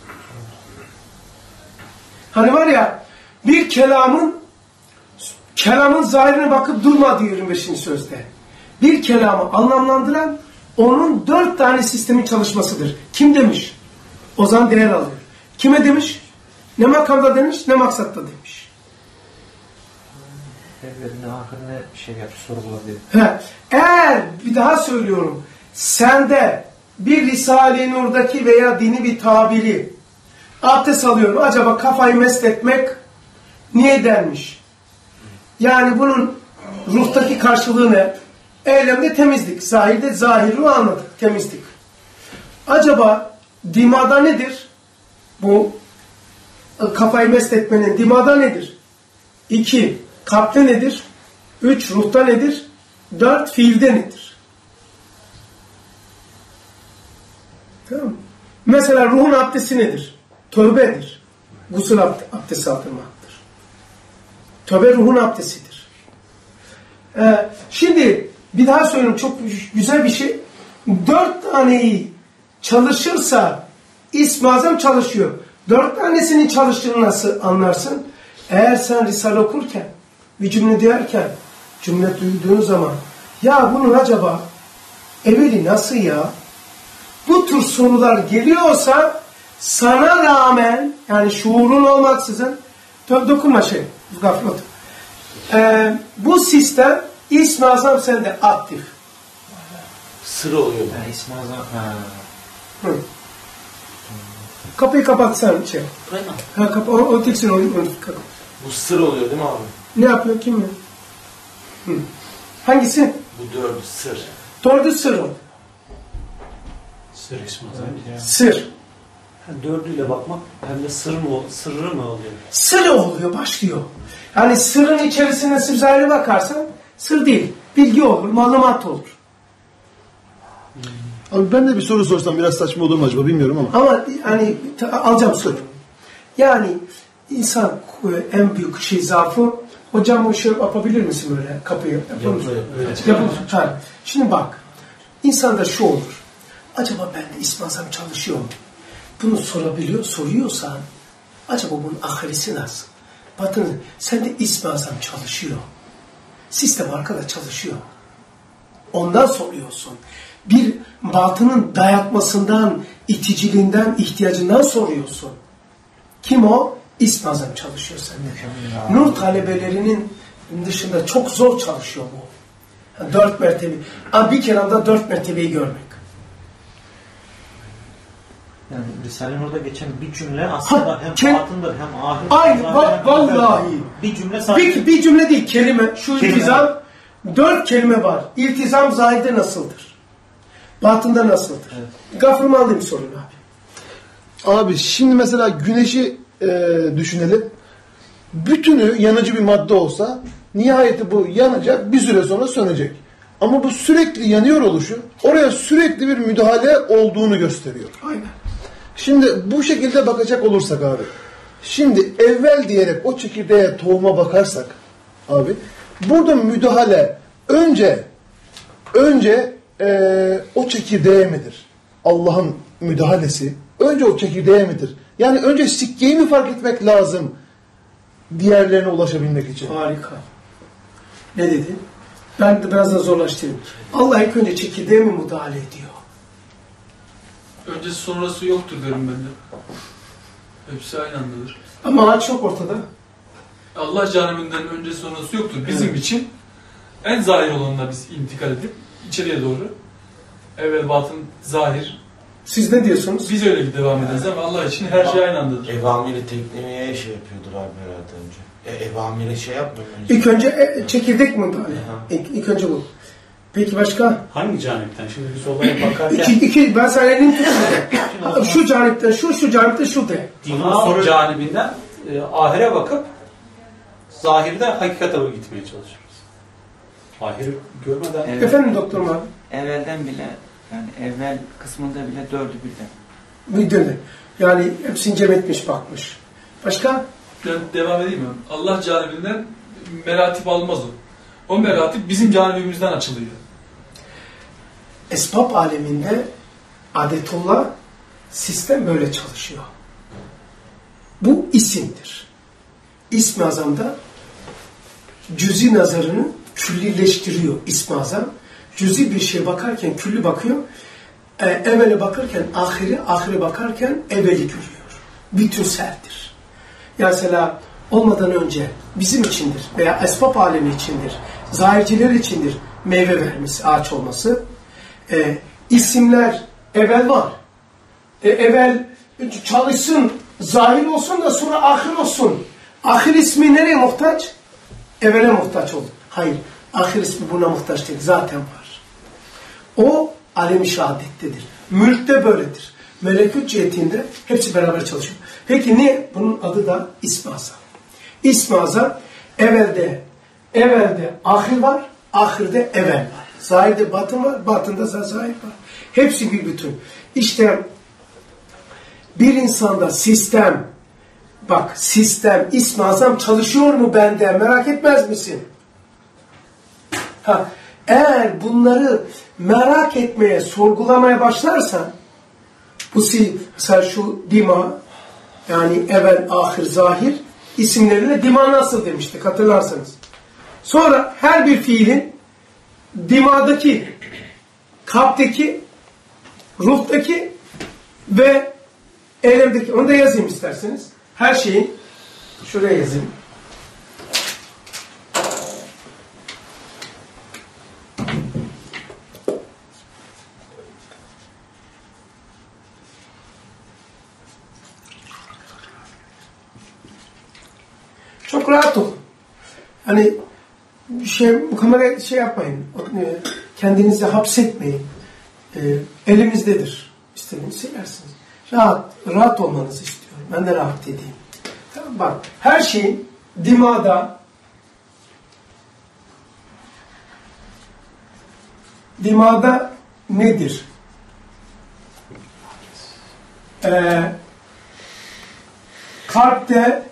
Hani var ya bir kelamın zahirine bakıp durma diyor 25. sözde. Bir kelamı anlamlandıran onun 4 tane sistemin çalışmasıdır. Kim demiş? Ozan değer alıyor. Kime demiş? Ne makamda demiş, ne maksatta demiş. Evveline ahirine şey yap, sorgulayabilir. Eğer, bir daha söylüyorum, sende bir Risale-i Nur'daki veya dini bir tabiri abdest alıyorum. Acaba kafayı mesletmek niye denmiş? Yani bunun ruhtaki karşılığı ne? Eylemde temizlik. Zahirde zahiri anladık. Temizlik. Acaba dimada nedir? Bu kafayı mesletmenin dimada nedir? 2. Kalpte nedir? 3. Ruhta nedir? 4. Fiilde nedir? Tamam mı? Mesela ruhun abdesti nedir? Tövbedir. Gusül abdesti aldırmaktır. Tövbe ruhun abdestidir. Şimdi bir daha söyleyeyim, çok güzel bir şey. 4 taneyi çalışırsa İsm-i Azam çalışıyor. 4 tanesinin çalıştığını nasıl anlarsın? Eğer sen Risale okurken, bir cümle duyarken, cümle duyduğun zaman, ya bunun acaba evveli nasıl ya? Bu tür sorular geliyorsa sana rağmen, yani şuurun olmaksızın, dokunma gaflet. Bu sistem İsm-i Azam sende aktif. Sır oluyor. Yani İsm-i Azam. Kapıyı kapatsan o tiksin onu. Bu sır oluyor değil mi abi? Ne yapıyor? Kim mi? Hangisi? Bu 4'ü sır. 4'ü sır o. Sır İsmail. Sır. Dördüyle bakmak hem de sırrı mı oluyor? Sır oluyor, başlıyor. Yani sırrın içerisine zahiri bakarsan sır değil. Bilgi olur, malumat olur. Abi ben de bir soru sorsam biraz saçma olur mu acaba bilmiyorum ama. Ama hani alacağım soru. Yani insan en büyük zaafı, hocam o işi yapabilir misin böyle kapıyı? Yapalım. Şimdi bak, insanda şu olur. Acaba bende İsm-i Azam çalışıyor mu? Bunu soruyorsan acaba bunun ahiresi nasıl? Batını, sende İsm-i Azam çalışıyor. Sistem arkada çalışıyor. Ondan soruyorsun. Bir batının dayatmasından, iticiliğinden, ihtiyacından soruyorsun. Kim o? İsm-i Azam çalışıyor sende. Nur talebelerinin dışında çok zor çalışıyor bu. 4 mertebe. Bir kelamda 4 mertebeyi görmek. Yani Risale-i Nur'da geçen bir cümle aslında hem batındır hem ahir. Aynı, vallahi. Bir cümle sadece. Bir cümle değil, kelime. Şu iltizam, 4 kelime var. İltizam zahirde nasıldır? Batında nasıldır? Evet. Gafur'umu alayım sorunu abi. Abi şimdi mesela güneşi düşünelim. Bütünü yanıcı bir madde olsa nihayeti bu yanacak, bir süre sonra sönecek. Ama bu sürekli yanıyor oluşu oraya sürekli bir müdahale olduğunu gösteriyor. Aynen. Şimdi bu şekilde bakacak olursak abi. Şimdi evvel diyerek o çekirdeğe, tohuma bakarsak abi. Burada müdahale önce o çekirdeğe midir? Allah'ın müdahalesi önce o çekirdeğe midir? Yani önce sikkeyi mi fark etmek lazım diğerlerine ulaşabilmek için? Harika. Ne dedin? Ben de biraz da zorlaştırayım. Allah ilk önce çekirdeğe mi müdahale ediyor? Öncesi sonrası yoktur derim ben de. Hepsi aynı andadır. Ama ağaç yok ortada. Allah caniminden önce sonrası yoktur. Bizim için en zahir olanına biz intikal edip içeriye doğru evvel batın zahir. Siz ne diyorsunuz? Biz öyle devam ederiz ama Allah için her şey aynı andadır. Evamiri teknemeye şey yapıyordur abi herhalde önce. Evamire şey yapmıyor mu? İlk önce çekirdek mi? İlk önce bu. Peki başka? Hangi canipten? Şimdi biz olaya bakarken... Ben sana elini tutayım. Şu canipten, şu canipten, şu de. Soru canibinden ahire bakıp zahirde hakikate gitmeye çalışıyoruz. Ahiri görmeden... Evet. Efendim doktorum abi? Evvelden bile, yani evvel kısmında bile 4'ü birden. Bildirdi. Yani hepsini cem etmiş, bakmış. Başka? Ben devam edeyim mi? Allah canibinden meratip almaz o. O meratip bizim canibimizden açılıyor. Esbab aleminde adetullah sistem böyle çalışıyor. Bu isimdir. İsm-i Azam'da cüzi nazarını küllileştiriyor İsm-i Azam. Cüzi bir şeye bakarken külli bakıyor. Evvele bakarken ahire bakarken evveli görüyor. Bütünseldir. Yani mesela olmadan önce bizim içindir veya esbab alemi içindir, zahirciler içindir meyve vermesi, ağaç olması. İsimler evvel var. Evvel çalışsın, zahir olsun da sonra ahir olsun. Ahir ismi nereye muhtaç? Evvele muhtaç olur. Hayır, ahir ismi buna muhtaç değil. Zaten var. O alem-i şehadettedir. Mülkte böyledir. Melekut cihetinde hepsi beraber çalışıyor. Peki niye? Bunun adı da İsm-i Azam. İsm-i Azam evvelde ahir var, ahirde evvel var. Zahirde batın var, batında zahir var. Hepsi bir bütün. İşte bir insanda sistem, bak sistem, İsm-i Azam çalışıyor mu bende? Merak etmez misin? Eğer bunları merak etmeye, sorgulamaya başlarsan, bu mesela şu dima, yani evvel, ahir, zahir isimleriyle dima nasıl demiştik hatırlarsanız. Sonra her bir fiilin dimadaki, kalpteki, ruhtaki ve eylemdeki, onu da yazayım isterseniz. Her şeyin, şuraya yazayım. Çok rahat olun. Hani bu kamera yapmayın. Kendinizi hapsetmeyin. Elimizdedir. İstediğinizi silersiniz. Rahat olmanızı istiyorum. Ben de rahat edeyim. Tamam, bak. Her şeyin dimada nedir? Kalpte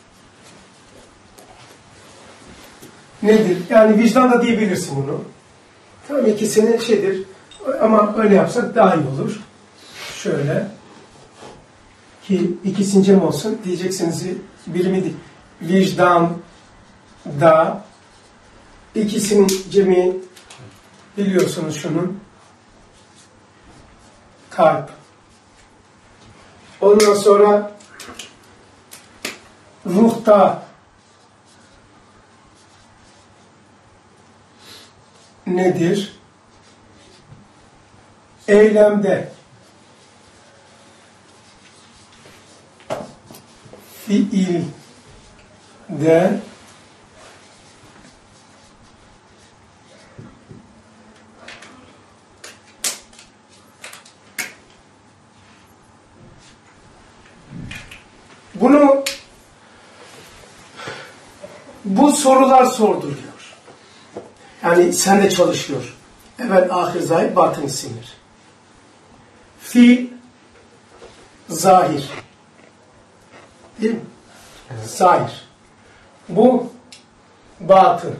nedir? Yani vicdanla diyebilirsin bunu. Tamam, ikisinin şeydir. Ama öyle yapsak daha iyi olur. Şöyle. Ki ikisinin cem olsun. Diyeceksiniz birimi vicdan da, ikisinin cemi biliyorsunuz şunun. Kalp. Ondan sonra ruhta nedir? Eylemde fiilde bu sorular sorduruyor. Yani sen de çalışıyor. Evvel, ahir, zahir, batın isimler. Fiil, zahir. Değil mi? Evet. Zahir. Bu batın.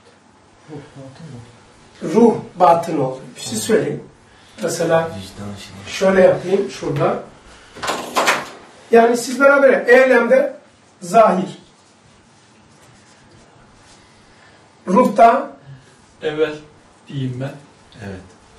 Ruh batın oldu. Bir şey söyleyeyim. Mesela şöyle yapayım şurada. Yani siz beraber eylemde zahir. Ruhta evvel diyeyim ben. Evet.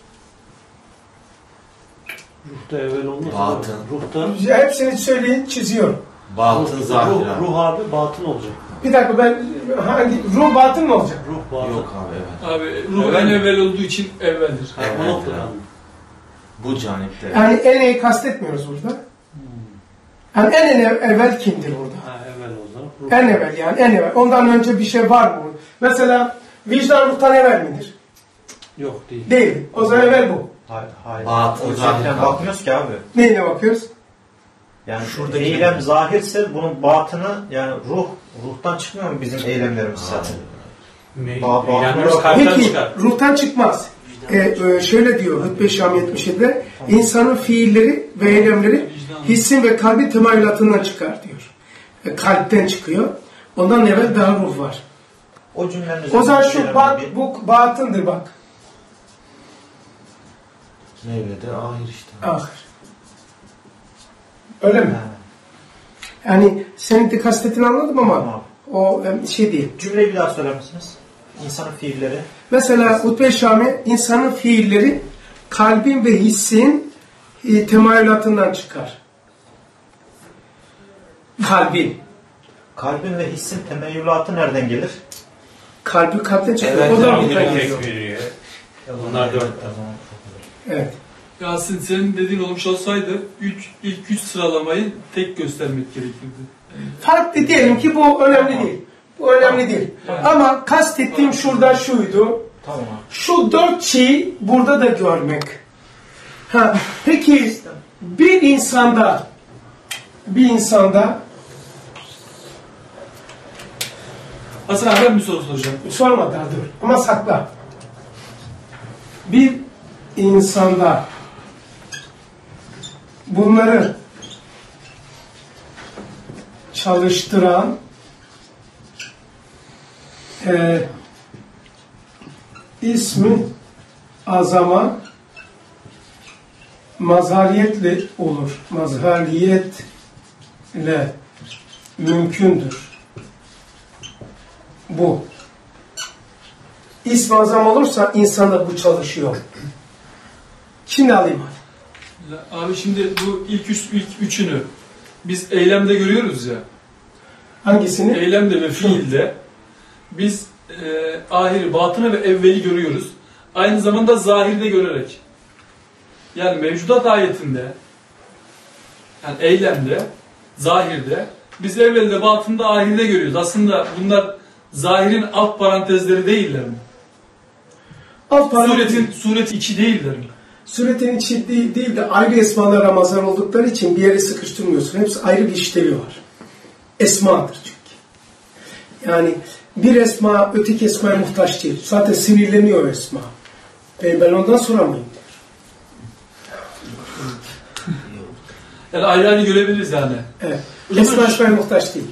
Ruhta evvel olmaz. Batın. Ruhta hepsini söyleyin, çiziyorum. Batın zahir. Ruh abi batın olacak. Bir dakika, ben hangi ruh batın mı olacak? Ruh batın. Yok abi, evet. Abi ruh en evvel olduğu için evveldir. Evet, bu canipte. Yani en iyi kastetmiyoruz burada. Yani en evvel kimdir burada? Evvel o zaman. En evvel yani en evvel. Ondan önce bir şey var mı? Mesela vicdan ruhtan evvel midir? Yok değil. Değil. O zaman evvel bu. Hayır. Batın Zaten bakmıyoruz ki abi. Neyine bakıyoruz? Yani şurada eylem zahirse bunun batını yani ruhtan çıkmıyor mu bizim eylemlerimiz zaten? Eylemlerimiz kalpten Peki çıkar. ruhtan çıkmaz. Şöyle diyor Hutbe-i Şam 77'de insanın fiilleri ve eylemleri hissin ve kalbi temayülatından çıkar diyor. Kalpten çıkıyor. Ondan evvel daha ruh var. O cümlenin O zaman şu bu batındır bak. Mevlede ahir işte. Ahir. Öyle mi? Yani senin de kastetini anladım ama Tamam. o şey değil. Cümleyi bir daha söyler misiniz? İnsanın fiilleri. Mesela Hutbe-i Şam'e insanın fiilleri kalbin ve hissin temayülatından çıkar. Kalbin ve hissin temeyyülatı nereden gelir? Kalbi kalpten çıkıyor. Evet, O da rahmetli ruhtan tek geliyor. veriyor. Bunlar 4 Evet. Yasin senin dediğin olmuş olsaydı ilk 3 sıralamayı tek göstermek gerekirdi. Farklı diyelim ki bu önemli değil. Bu önemli değil. Ama kastettiğim şurada şuydu. Tamam. Şu 4 şeyi burada da görmek. Peki bir insanda Hasan abi ben bir soru soracağım. sorma daha dur ama sakla. Bir insanda bunları çalıştıran ismi azama mazhariyetle olur. Mazhariyetle mümkündür. Bu. İsmi azam olursa insanda bu çalışıyor. Şimdi alayım. Abi şimdi bu ilk üçünü biz eylemde görüyoruz ya. Hangisini? Eylemde ve fiilde biz ahiri, batını ve evveli görüyoruz. Aynı zamanda zahirde görerek. Yani mevcudat ayetinde, yani eylemde, zahirde, biz evvelde, batında, ahirde görüyoruz. Aslında bunlar zahirin alt parantezleri değiller mi? Suretin içi değiller mi? Suretin içi değil de ayrı esmalara mazhar oldukları için bir yere sıkıştırmıyorsun. Hepsi ayrı bir işlevi var. Esmadır çünkü. Yani bir esma öteki esmaya muhtaç değil. Zaten sinirleniyor o esma. Ben ondan soramayayım diyor. Yani ayrı ayrı görebiliriz yani. Evet. Esma esmaya muhtaç değil.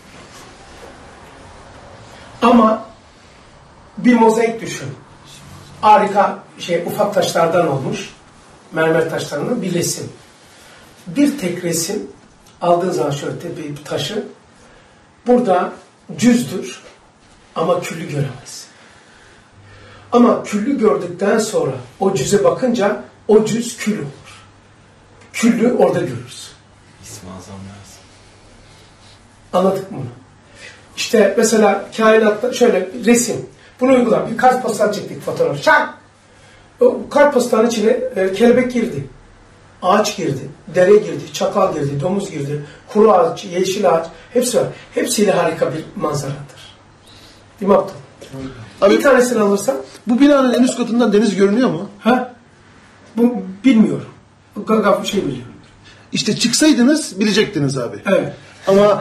Ama bir mozaik düşün. Harika ufak taşlardan olmuş. Mermer taşlarından bir resim. Bir tek resim aldığın zaman şöyle bir taşı burada cüzdür ama küllü göremez. Ama küllü gördükten sonra o cüze bakınca o cüz kül olur. Küllü orada görürüz. İsmi azam lazım. Anladık mı bunu? İşte mesela kainatta şöyle resim. Bunu uygula. Bir kartpostal çektik fotoğraf. Şak! O kartpostalın içine kelebek girdi. Ağaç girdi. Dere girdi. Çakal girdi. Domuz girdi. Kuru ağaç, yeşil ağaç. Hepsi var. Hepsiyle harika bir manzaradır. Değil mi Abdullah? Abi, bir tanesini alırsan bu binanın en üst katından deniz görünüyor mu? Bu bilmiyorum. Bu gagaf bir şey biliyorum. İşte çıksaydınız bilecektiniz abi. Evet. Ama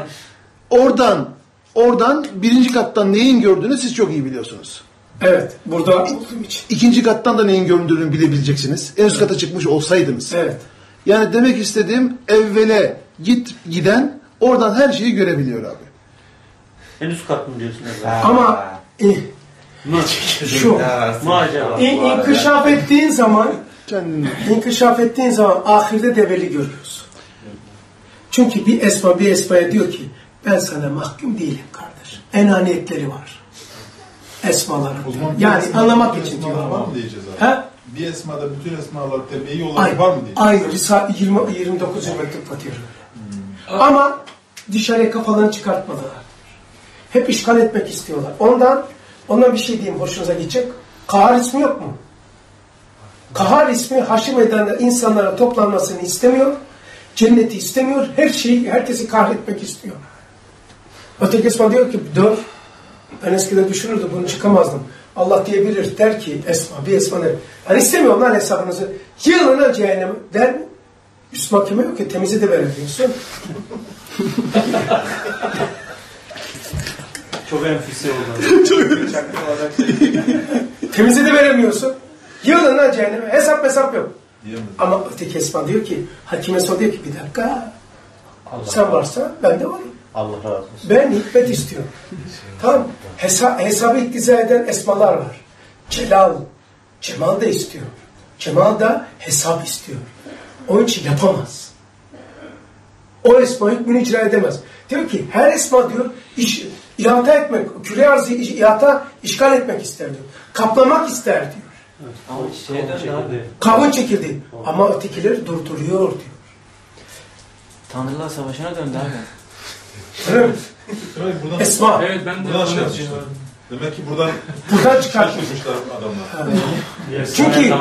oradan birinci kattan neyin gördüğünü siz çok iyi biliyorsunuz. Evet. Burada olduğum için. İkinci kattan da neyin göründüğünü bilebileceksiniz. En üst kata çıkmış olsaydınız. Evet. Yani demek istediğim evvele giden oradan her şeyi görebiliyor abi. En üst kat mı diyorsunuz? Ama şu inkişaf ettiğin zaman ahirde develi görüyorsun. Çünkü bir esmaya diyor ki ben sana mahkum değilim kardeş. Enaniyetleri var. Esmaları. Yani anlamak için diyor. Var mı diyeceğiz abi? Bir esmada bütün esmalar tebeyi olarak var mı diyeceğiz? Aynı 29 mektupta diyor. Ama dışarıya kafalarını çıkartmadılar. Hep işgal etmek istiyorlar. Ondan bir şey diyeyim hoşunuza gidecek. Kahar ismi yok mu? Kahar ismi haşim edenler insanlara toplanmasını istemiyor. Cenneti istemiyor. Herkesi kahretmek istiyor. Öteki Esma diyor ki dur. Ben eskiden düşünürdüm bunu çıkamazdım. Allah diyebilir der ki Esma bir Esma der. Hani istemiyorum lan hesabınızı. Yığılın cehenneme der mi? Üst mahkeme yok ki temizi de veremiyorsun. Çok enfüse oldu. Temizi de veremiyorsun. Yığılın lan cehenneme. Hesap yok. Diyemez. Ama öteki Esma diyor ki Hakim Esma diyor ki bir dakika. Sen varsa ben de varım. Allah razı olsun. Ben hikmet istiyorum. Tamam. Hesabı iktiza eden esmalar var. Celal. Cemal da istiyor. Cemal da hesap istiyor. Onun için yapamaz. O esma hükmünü icra edemez. Diyor ki her esma diyor ihata etmek, küre arzı ihata işgal etmek ister diyor. Kaplamak ister diyor. Evet. Ama şeyden abi. Kavun çekirdeği. Ama ötekileri durduruyor diyor. Tanrılar Savaşı'na döndü abi. Evet. Buradan, Esma. Evet ben de buradan öyle şey yapıyorum. demek ki buradan çıkartmışlar adamlar. Çünkü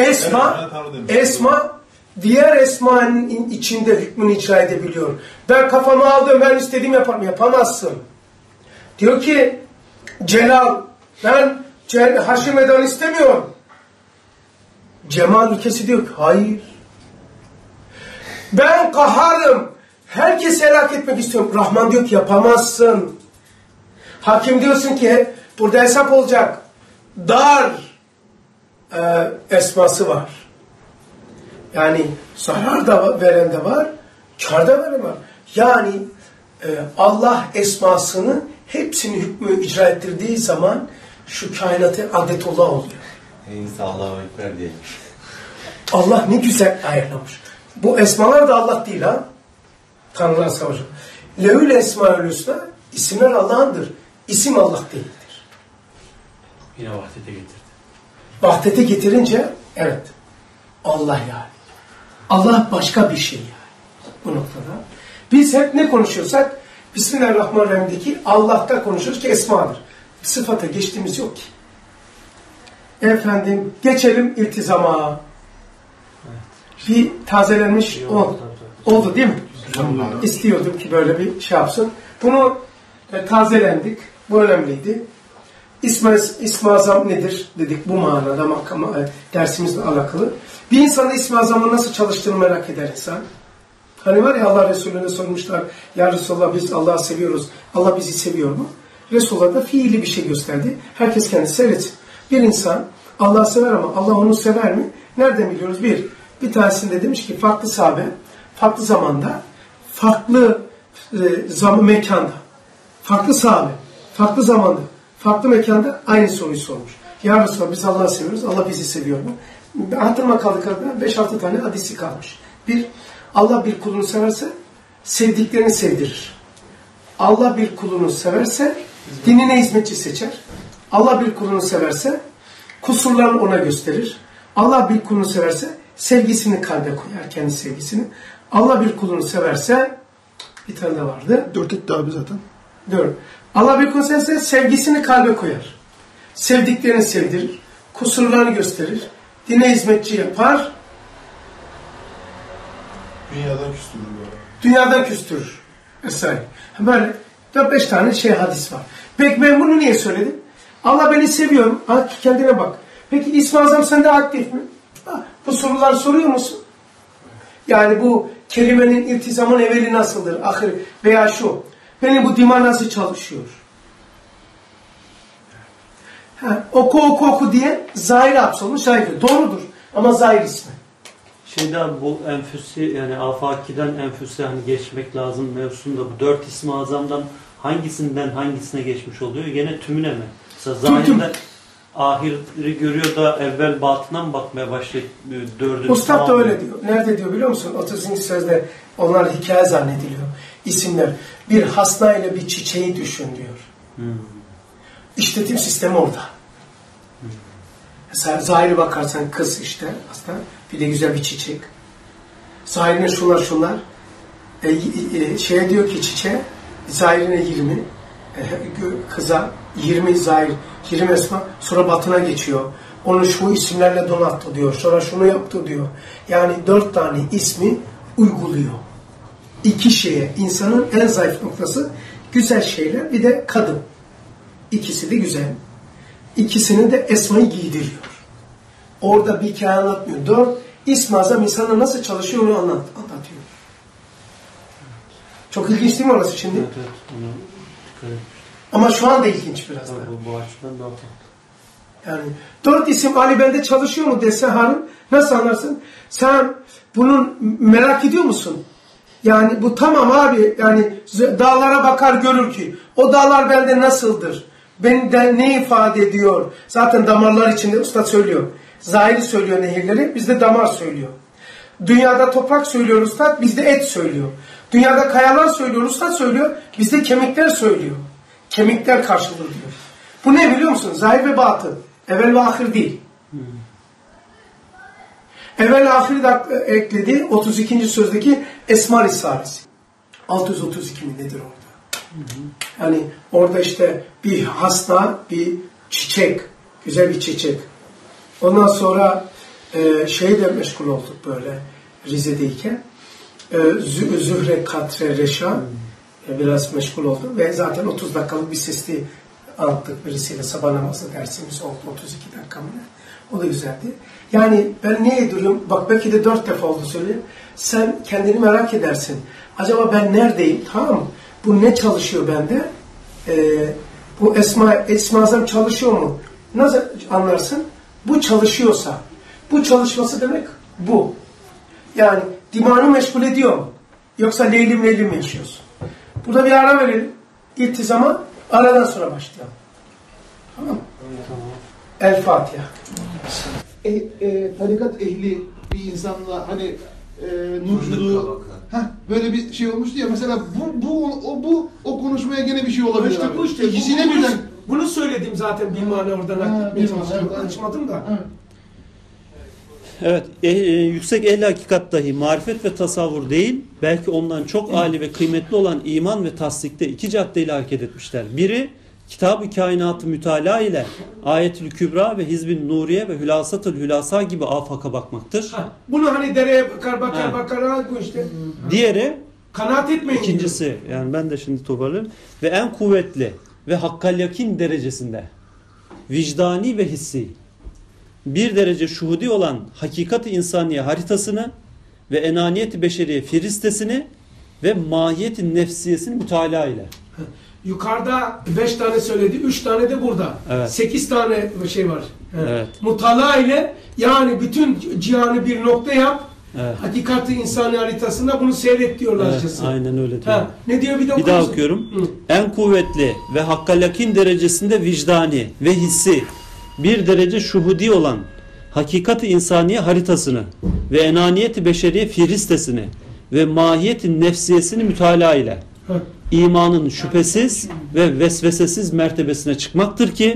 Esma diğer esmanın içinde hükmünü icra edebiliyor. Ben kafamı aldım, ben istediğimi yaparım. Yapamazsın. Diyor ki Celal, ben haşir medan istemiyorum. Cemal ülkesi diyor ki hayır. Ben kaharım. Herkesi helak etmek istiyorum. Rahman diyor ki yapamazsın. Hakim diyorsun ki burada hesap olacak. Dar esması var. Yani zarar da veren de var, kar da veren var. Yani Allah esmasını hepsini hükmü icra ettirdiği zaman şu kainatı adetullah oluyor. İnsan Allahu Ekber diye. Allah ne güzel ayarlamış. Bu esmalar da Allah değil ha. Tanrılar Savaşı. Leül Esmaül Hüsna isimler Allah'ındır. İsim Allah değildir. Yine vahdete getirdi. Vahdete getirince evet Allah yani. Allah başka bir şey yani. Bu noktada. Biz hep ne konuşuyorsak Bismillahirrahmanirrahim'deki Allah'ta konuşuyoruz ki esmadır. Sıfata geçtiğimiz yok ki. Efendim geçelim iltizama. Evet. Bir tazelenmiş oldu değil mi? İstiyordum ki böyle bir şey yapsın. Bunu tazelendik. Bu önemliydi. İsmi Azam nedir dedik bu manada dersimizle alakalı. Bir insanın İsmi Azam'ın nasıl çalıştığını merak eder insan. Hani var ya Allah Resulü'ne sormuşlar. Ya Resulallah biz Allah'ı seviyoruz. Allah bizi seviyor mu? Resulullah da fiili bir şey gösterdi. Herkes kendisi seyretsin. Bir insan Allah'ı sever ama Allah onu sever mi? Nereden biliyoruz? Bir tanesinde demiş ki farklı sahabe, farklı zamanda, farklı mekanda, farklı sahabe, farklı zamanda, farklı mekanda aynı soruyu sormuş. Ya Resulallah biz Allah'ı seviyoruz. Allah bizi seviyor mu? Hatırıma kaldıklarında 5-6 tane hadisi kalmış. Bir, Allah bir kulunu severse sevdiklerini sevdirir. Allah bir kulunu severse dinine hizmetçi seçer. Allah bir kulunu severse kusurlarını ona gösterir. Allah bir kulunu severse sevgisini kalbe koyar, kendi sevgisini. Allah bir kulunu severse bir tane de vardı. 4 etti abi zaten. 4. Allah bir kulunu severse sevgisini kalbe koyar. Sevdiklerini sevdirir. Kusurlarını gösterir. Dine hizmetçi yapar. Dünyadan küstürür böyle. Dünyadan küstürür. Vesaire. Böyle 4-5 tane hadis var. Peki ben bunu niye söyledim? Allah beni seviyor. Kendine bak. Peki İsmi Azam sende aktif mi? Bu soruları soruyor musun? Yani bu kelimenin iltizamın evveli nasıldır? Ahir veya şu. Benim bu dimağ nasıl çalışıyor? Oku diye zahir hapsolmuş. Zahir. Doğrudur. Ama zahir ismi. Bu enfüsi yani afakiden enfüse hani geçmek lazım mevzusunda bu 4 ismi azamdan hangisinden hangisine geçmiş oluyor? Gene tümüne mi? Mesela zahirden ahiri görüyor da evvel batına mı bakmaya başlıyor? Ustad da öyle diyor. Nerede diyor biliyor musun? 30. sözde onlar hikaye zannediliyor. İsimler. Bir hasna ile bir çiçeği düşün diyor. İşletim sistemi orada. Mesela zahiri bakarsan kız işte aslında bir de güzel bir çiçek. Zahirine şunlar. Diyor ki çiçeğe zahirine 20 kıza 20 zahir 20 esma sonra batına geçiyor. Onu şu isimlerle donattı diyor. Sonra şunu yaptı diyor. Yani 4 tane ismi uyguluyor. 2 şeye insanın en zayıf noktası Güzel şeyler, bir de kadın. İkisi de güzel. İkisinin de esmayı giydiriyor. Orada bir hikaye anlatmıyor. 4 İsm-i Azam insana nasıl çalışıyor onu anlatıyor. Çok ilginç değil mi orası şimdi? Evet, evet. Ona dikkat etmiştim. Ama şu anda ilginç biraz da. Bu açıdan daha farklı. Yani 4 isim Ali bende çalışıyor mu dese Harun, nasıl anlarsın? Sen bunun merak ediyor musun? Yani bu tamam abi, yani dağlara bakar görür ki o dağlar bende nasıldır? Benden ne ifade ediyor? Zaten damarlar içinde usta söylüyor. Zahiri söylüyor nehirleri, bizde damar söylüyor. Dünyada toprak söylüyor usta, bizde et söylüyor. Dünyada kayalar söylüyor usta söylüyor, bizde kemikler söylüyor. Kemikler karşılığı diyor. Bu ne biliyor musun? Zahir ve batın. Evvel ve ahir değil. Evvel ve ahir de ekledi 32. sözdeki Esma Risalesi. 632 mi nedir orada? Yani orada işte bir hasta, bir çiçek, güzel bir çiçek. Ondan sonra şeyle meşgul olduk böyle Rize'deyken. Zühre, Katre, Reşa biraz meşgul oldum ve zaten 30 dakikalık bir sesli anlattık birisiyle, sabah namazı dersimiz oldu 32 dakika mı ne? O da güzeldi. Yani ben niye duruyorum? Bak belki de 4 defa oldu söyleyeyim. Sen kendini merak edersin. Acaba ben neredeyim? Tamam mı? Bu ne çalışıyor bende? Bu Esma Azam çalışıyor mu? Nasıl anlarsın? Bu çalışıyorsa, bu çalışması demek bu. Yani dimağını meşgul ediyor mu? Yoksa leylim leylim yaşıyorsun? Burada bir ara verelim. İltizama aradan sonra başlayalım. Tamam mı? El Fatiha. Tarikat ehli bir insanla hani nurculuğu böyle bir şey olmuştu ya, mesela o konuşmaya gene bir şey olabilir. İşte bu işte. İkisine birden. Bunu söyledim zaten bir mani oradan akletmeye çalıştım. Açmadım da. Evet, yüksek ehli hakikat dahi marifet ve tasavvur değil, belki ondan çok âli ve kıymetli olan iman ve tasdikte iki caddeyle hareket etmişler. Biri, Kitab-ı Kainat-ı Mütalaa ile Ayet-ül Kübra ve Hizb-i Nuriye ve Hülasat-ül Hülasa gibi afaka bakmaktır. Bunu hani dereye bakar bu işte. Diğeri, kanaat etmeyin. İkincisi, yani ben de şimdi toparlayayım. Ve en kuvvetli ve hakkal yakin derecesinde vicdani ve hissi bir derece şuhudi olan hakikat-ı insaniye haritasını ve enaniyet-i beşeriye firistesini ve mahiyet-i nefsiyesini mütalaa ile. Yukarıda 5 tane söyledi, 3 tane de burada. Evet. 8 tane şey var. Evet. Mutala ile yani bütün cihanı bir nokta yap. Evet. Hakikat-ı insani haritasında bunu seyret diyorlar. Evet, aynen öyle diyor. Ne diyor bir daha okuyorum. En kuvvetli ve hakkal yakin derecesinde vicdani ve hissi bir derece şuhudi olan hakikat-ı insaniye haritasını ve enaniyet-i beşeriye firistesini ve mahiyet-i nefsiyesini mütalaa ile imanın şüphesiz ve vesvesesiz mertebesine çıkmaktır ki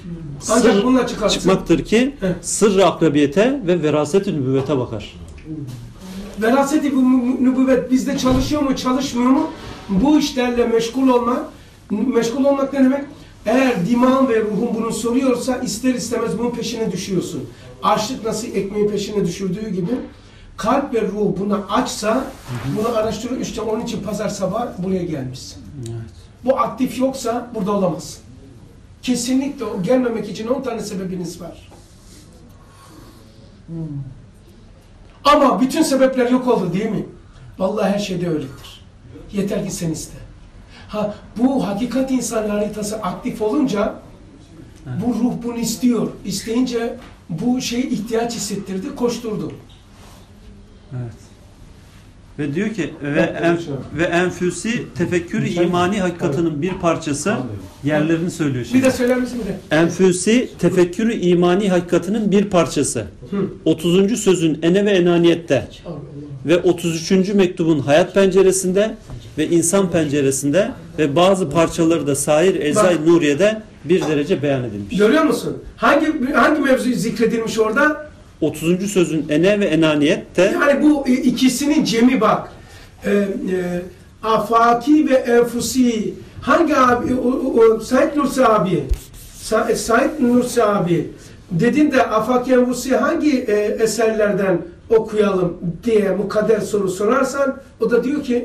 sırrı akrabiyete ve veraset-i nübüvvete bakar. Veraset-i nübüvvet bizde çalışıyor mu çalışmıyor mu? Bu işlerle meşgul olmak ne demek? Eğer diman ve ruhun bunu soruyorsa ister istemez bunun peşine düşüyorsun. Açlık nasıl ekmeğin peşine düşürdüğü gibi kalp ve ruh buna açsa bunu araştırıyor. İşte onun için pazar sabah buraya gelmişsin. Evet. Bu aktif yoksa burada olamazsın. Kesinlikle o gelmemek için 10 tane sebebiniz var. Ama bütün sebepler yok oldu değil mi? Vallahi her şeyde öyledir. Yeter ki sen iste. Bu hakikat insan haritası aktif olunca bu ruh bunu istiyor. İsteyince bu şeyi ihtiyaç hissettirdi, koşturdu. Evet. Ve diyor ki ve enfüsi tefekkür imani hakikatının bir parçası yerlerini söylüyor şimdi. Bir de söyler misin bir de? Enfüsi tefekkür imani hakikatının bir parçası. 30. sözün ene ve enaniyette ve 33. mektubun hayat penceresinde ve insan penceresinde ve bazı parçaları da sair eczai nuriyede bir derece beyan edilmiş. Görüyor musun? Hangi mevzu zikredilmiş orada? 30. sözün ene ve enaniyette. Yani bu ikisinin cemi bak. Afaki ve enfusi. Hangi abi? Said Nursi abi. Said Nursi abi. Dedin de afaki enfusi hangi eserlerden okuyalım diye mukadder soru sorarsan o da diyor ki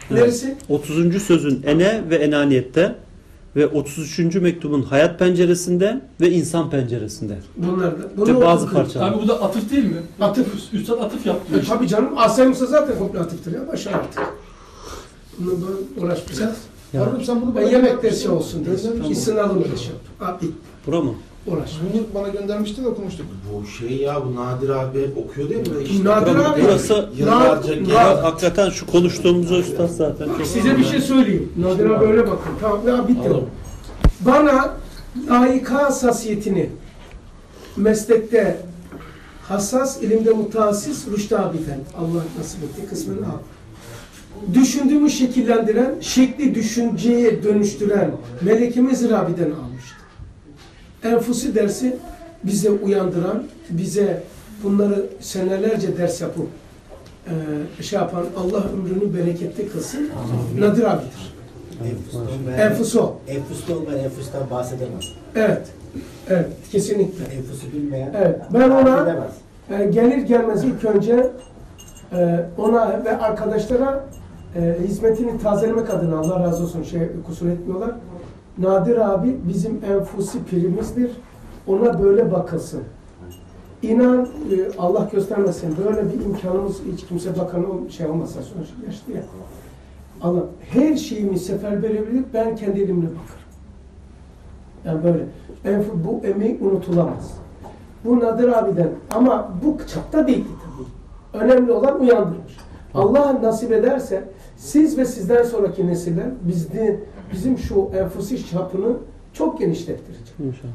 Neresi? 30. sözün ene ve enaniyette ve 33. mektubun hayat penceresinde ve insan penceresinde. Bunlar da. İşte bazı parçalar. Abi bu da atıf değil mi? Atıf. Üstad atıf yaptı. Tabii canım. Asya Musa zaten komple atıftır ya. Başa atıf. Bunu böyle uğraşmayacağız. Yavrum sen bunu Ben bana yemek göndermiştin. dersi olsun diye. Göndermiştin. Bir sınavım bir şey. Abi Bura mı? uğraş. Bunu bana göndermiştin de okumuştuk. Bu şey ya, bu Nadir abi hep okuyor değil mi? İşte Nadir abi. Burası yıllarca hakikaten şu konuştuğumuz üstad zaten. Çok Size bir şey söyleyeyim. Nadir abi öyle bakın. Tamam ya bitti o. Bana layıka hassasiyetini meslekte hassas, ilimde mutassis Rüştü abiden Allah nasip etti kısmını al. Düşündüğümü şekillendiren, şekli düşünceye dönüştüren Melekimiz Rabi'den almıştı. Enfusi dersi bize uyandıran, bize bunları senelerce ders yapıp yapan Allah ömrünü bereketli kılsın. Nadir abidir. Enfuso. Enfusta olmayan enfustan bahsedemez. Evet. Evet. Kesinlikle. Enfusu bilmeyen Evet. Ben ona bahsedemez. gelir gelmez ilk önce ona ve arkadaşlara hizmetini tazelemek adına Allah razı olsun kusur etmiyorlar. Nadir abi bizim enfusi pirimizdir. Ona böyle bakılsın. İnan Allah göstermesin böyle bir imkanımız hiç kimse bakanı şey olmasa sonuçta yaşlı ya. Allah her şeyimi seferber edebilir, ben kendi elimle bakarım. Yani böyle. Bu emeği unutulamaz. Bu Nadir abiden ama bu çapta değildi tabii. Önemli olan uyandırmış. Allah nasip ederse siz ve sizden sonraki nesiller bizim şu enfusi çapını çok genişlettirecek. İnşallah.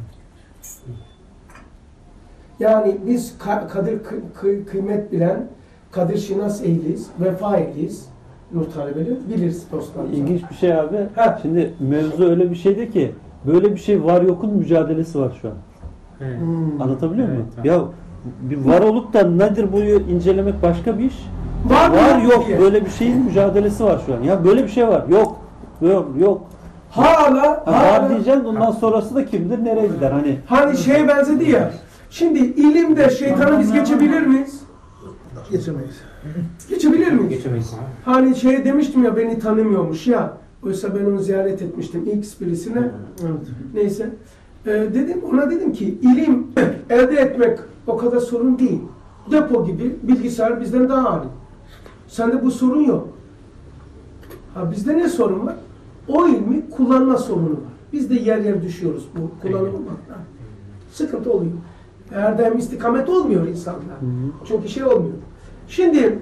Yani biz kadir kıymet bilen, kadir şinas ehliyiz, vefa ehliyiz. Nur talebeleri biliriz dostlar. İlginç bir şey abi. Şimdi mevzu öyle bir şeydi ki böyle bir şey var yokun mücadelesi var şu an. Evet. Anlatabiliyor muyum? Evet, Ya bir var olup da nedir bu incelemek başka bir iş. Var yok diye. böyle bir şeyin mücadelesi var şu an. Ya böyle bir şey var. Yok. Hala var diyeceksin ondan sonrası da kimdir nereye gider hani şeye benzedi ya. Şimdi ilimde şeytanı biz geçebilir miyiz? Geçemeyiz. Geçebilir miyiz? Geçemeyiz. Hani şey demiştim ya beni tanımıyormuş ya. Oysa ben onu ziyaret etmiştim X birisine. Evet. Neyse. Ona dedim ki ilim elde etmek o kadar sorun değil. Depo gibi bilgisayar bizden daha ağır. Sende bu sorun yok. Bizde ne sorun var? O ilmi kullanma sorunu var. Biz de yer yer düşüyoruz bu kullanılmakta. Sıkıntı oluyor. Her daim istikamet olmuyor insanlar. Çünkü şey olmuyor. Şimdi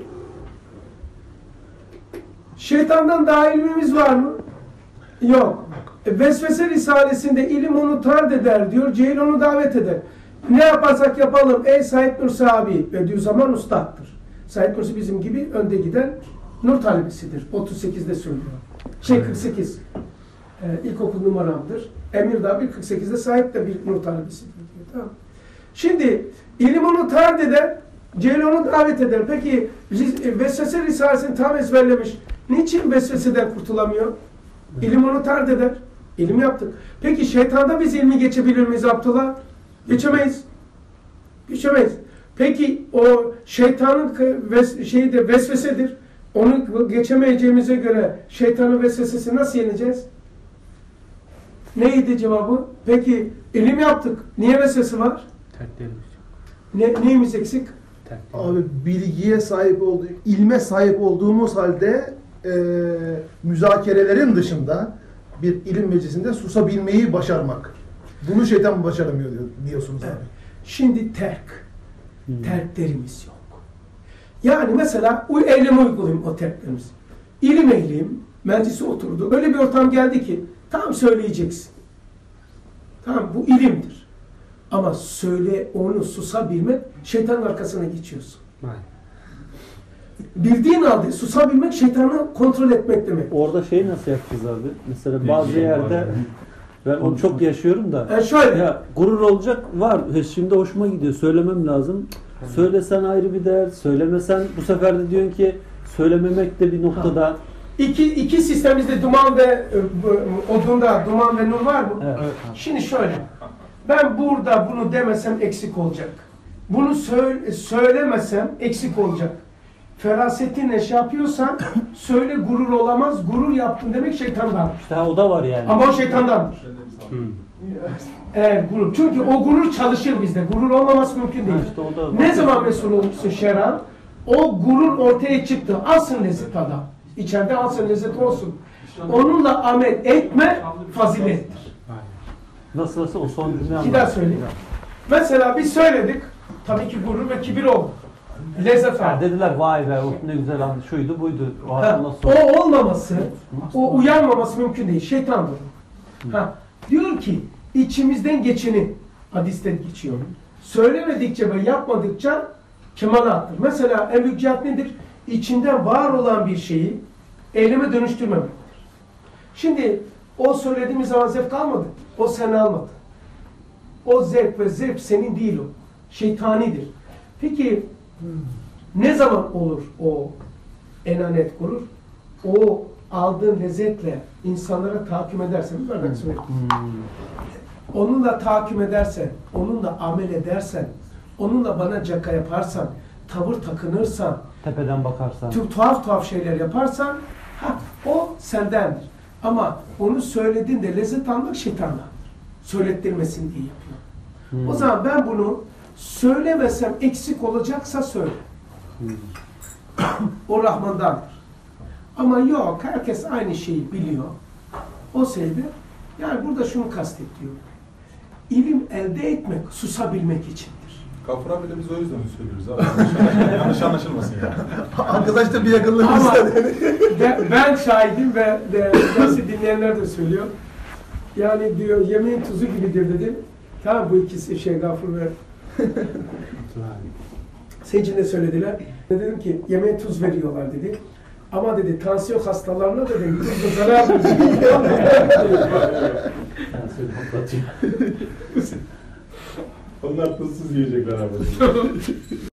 şeytandan daha ilmimiz var mı? Yok. Vesvese Risalesi'nde ilim onu tard eder diyor, cehil onu davet eder. Ne yaparsak yapalım ey Said Nursi abi Bediüzzaman ustattır. Said Nursi bizim gibi önde giden nur talebesidir. 38'de söylüyor. 48. İlkokul numaramdır. Emir Dabil 48'de Said de bir nur talebesidir. Tamam. Şimdi ilim onu tard eder, cehil onu davet eder. Peki Vesvese Risalesi'ni tam ezberlemiş. Niçin vesveseden kurtulamıyor? İlim onu tard eder. İlim yaptık. Peki şeytanda biz ilmi geçebilir miyiz Abdullah? Geçemeyiz. Geçemeyiz. Peki o şeytanın şeyi de vesvesedir. Onu geçemeyeceğimize göre şeytanın vesvesesi nasıl yeneceğiz? Neydi cevabı? Peki ilim yaptık. Niye vesvese var? Neyimiz eksik? Abi bilgiye sahip ilme sahip olduğumuz halde müzakerelerin dışında bir ilim meclisinde susabilmeyi başarmak. Bunu şeytan başaramıyor diyorsunuz abi. Şimdi terklerimiz yok. Yani mesela eyleme uygulayayım o terklerimizi. İlim ehliyim, meclise oturdu. Öyle bir ortam geldi ki tam söyleyeceksin. Tamam bu ilimdir. Ama onu susabilmek şeytanın arkasına geçiyorsun. Bildiğin halde susabilmek şeytanı kontrol etmek demek. Orada şeyi nasıl yapacağız abi? Mesela bazı yerde ben onu çok yaşıyorum da. Şöyle. Ya gurur olacak var. Şimdi hoşuma gidiyor. Söylemem lazım. Söylesen ayrı bir dert. Söylemesen bu sefer de diyorsun ki söylememek de bir noktada. İki sistemimizde duman ve odunda duman ve nur var mı? Evet. Şimdi şöyle. Ben burada bunu demesem eksik olacak. Bunu söylemesem eksik olacak. ferasetinle şey yapıyorsan söyle gurur olamaz. Gurur yaptın demek şeytandan. İşte o da var yani. Ama o şeytandandır. Gurur. Çünkü o gurur çalışır bizde. Gurur olmaması mümkün değil. İşte o da Ne zaman mesul olmuşsun şer'an? O gurur ortaya çıktı. Alsın lezzet adam. İçeride alsın lezzet olsun. Onunla amel etme fazilettir. Nasıl o son cümle İki daha söyleyeyim. Mesela biz söyledik. Tabii ki gurur ve kibir oldu. Lezzet aldı. Dediler vay be o ne güzel andı. Şuydu buydu. O, nasıl o olmaması, o uyanmaması mümkün değil. Şeytandır. Diyor ki içimizden geçeni hadiste geçiyor. Söylemedikçe ve yapmadıkça kemalattır. Mesela en büyük cihat nedir? İçinden var olan bir şeyi eyleme dönüştürmemektir. Şimdi o söylediğimiz zaman zevk almadı. O seni almadı. O zevk ve zevk senin değil o. Şeytanidir. Peki ne zaman olur o enanet gurur? O aldığın lezzetle insanlara tahakküm edersen, bir örnek söyleyeyim. Onunla tahakküm edersen, onunla amel edersen, onunla bana caka yaparsan, tavır takınırsan, tepeden bakarsan, tuhaf şeyler yaparsan, o sendendir. Ama onu söylediğinde lezzet almak şeytandandır. Söylettirmesin diye yapıyor. O zaman ben bunu söylemesem eksik olacaksa söyle. O Rahman'dandır. Ama yok, herkes aynı şeyi biliyor. O şeyde, yani burada şunu kastediyor. İlim elde etmek, susabilmek içindir. Gafur'a bile biz o yüzden söylüyoruz abi. Yanlış anlaşılmasın yani. Arkadaş da bir yakınlığımız var. Ben şahidim ve dersi dinleyenler de söylüyor. Yani diyor, yemeğin tuzu gibidir dedim. Tamam, bu ikisi Gafur ve Seyirci ne söylediler? Dedim ki yemeğe tuz veriyorlar dedi. Ama dedi tansiyon hastalarına da dedi tuzla zarar veriyor. Onlar tuzsuz yiyecekler abi.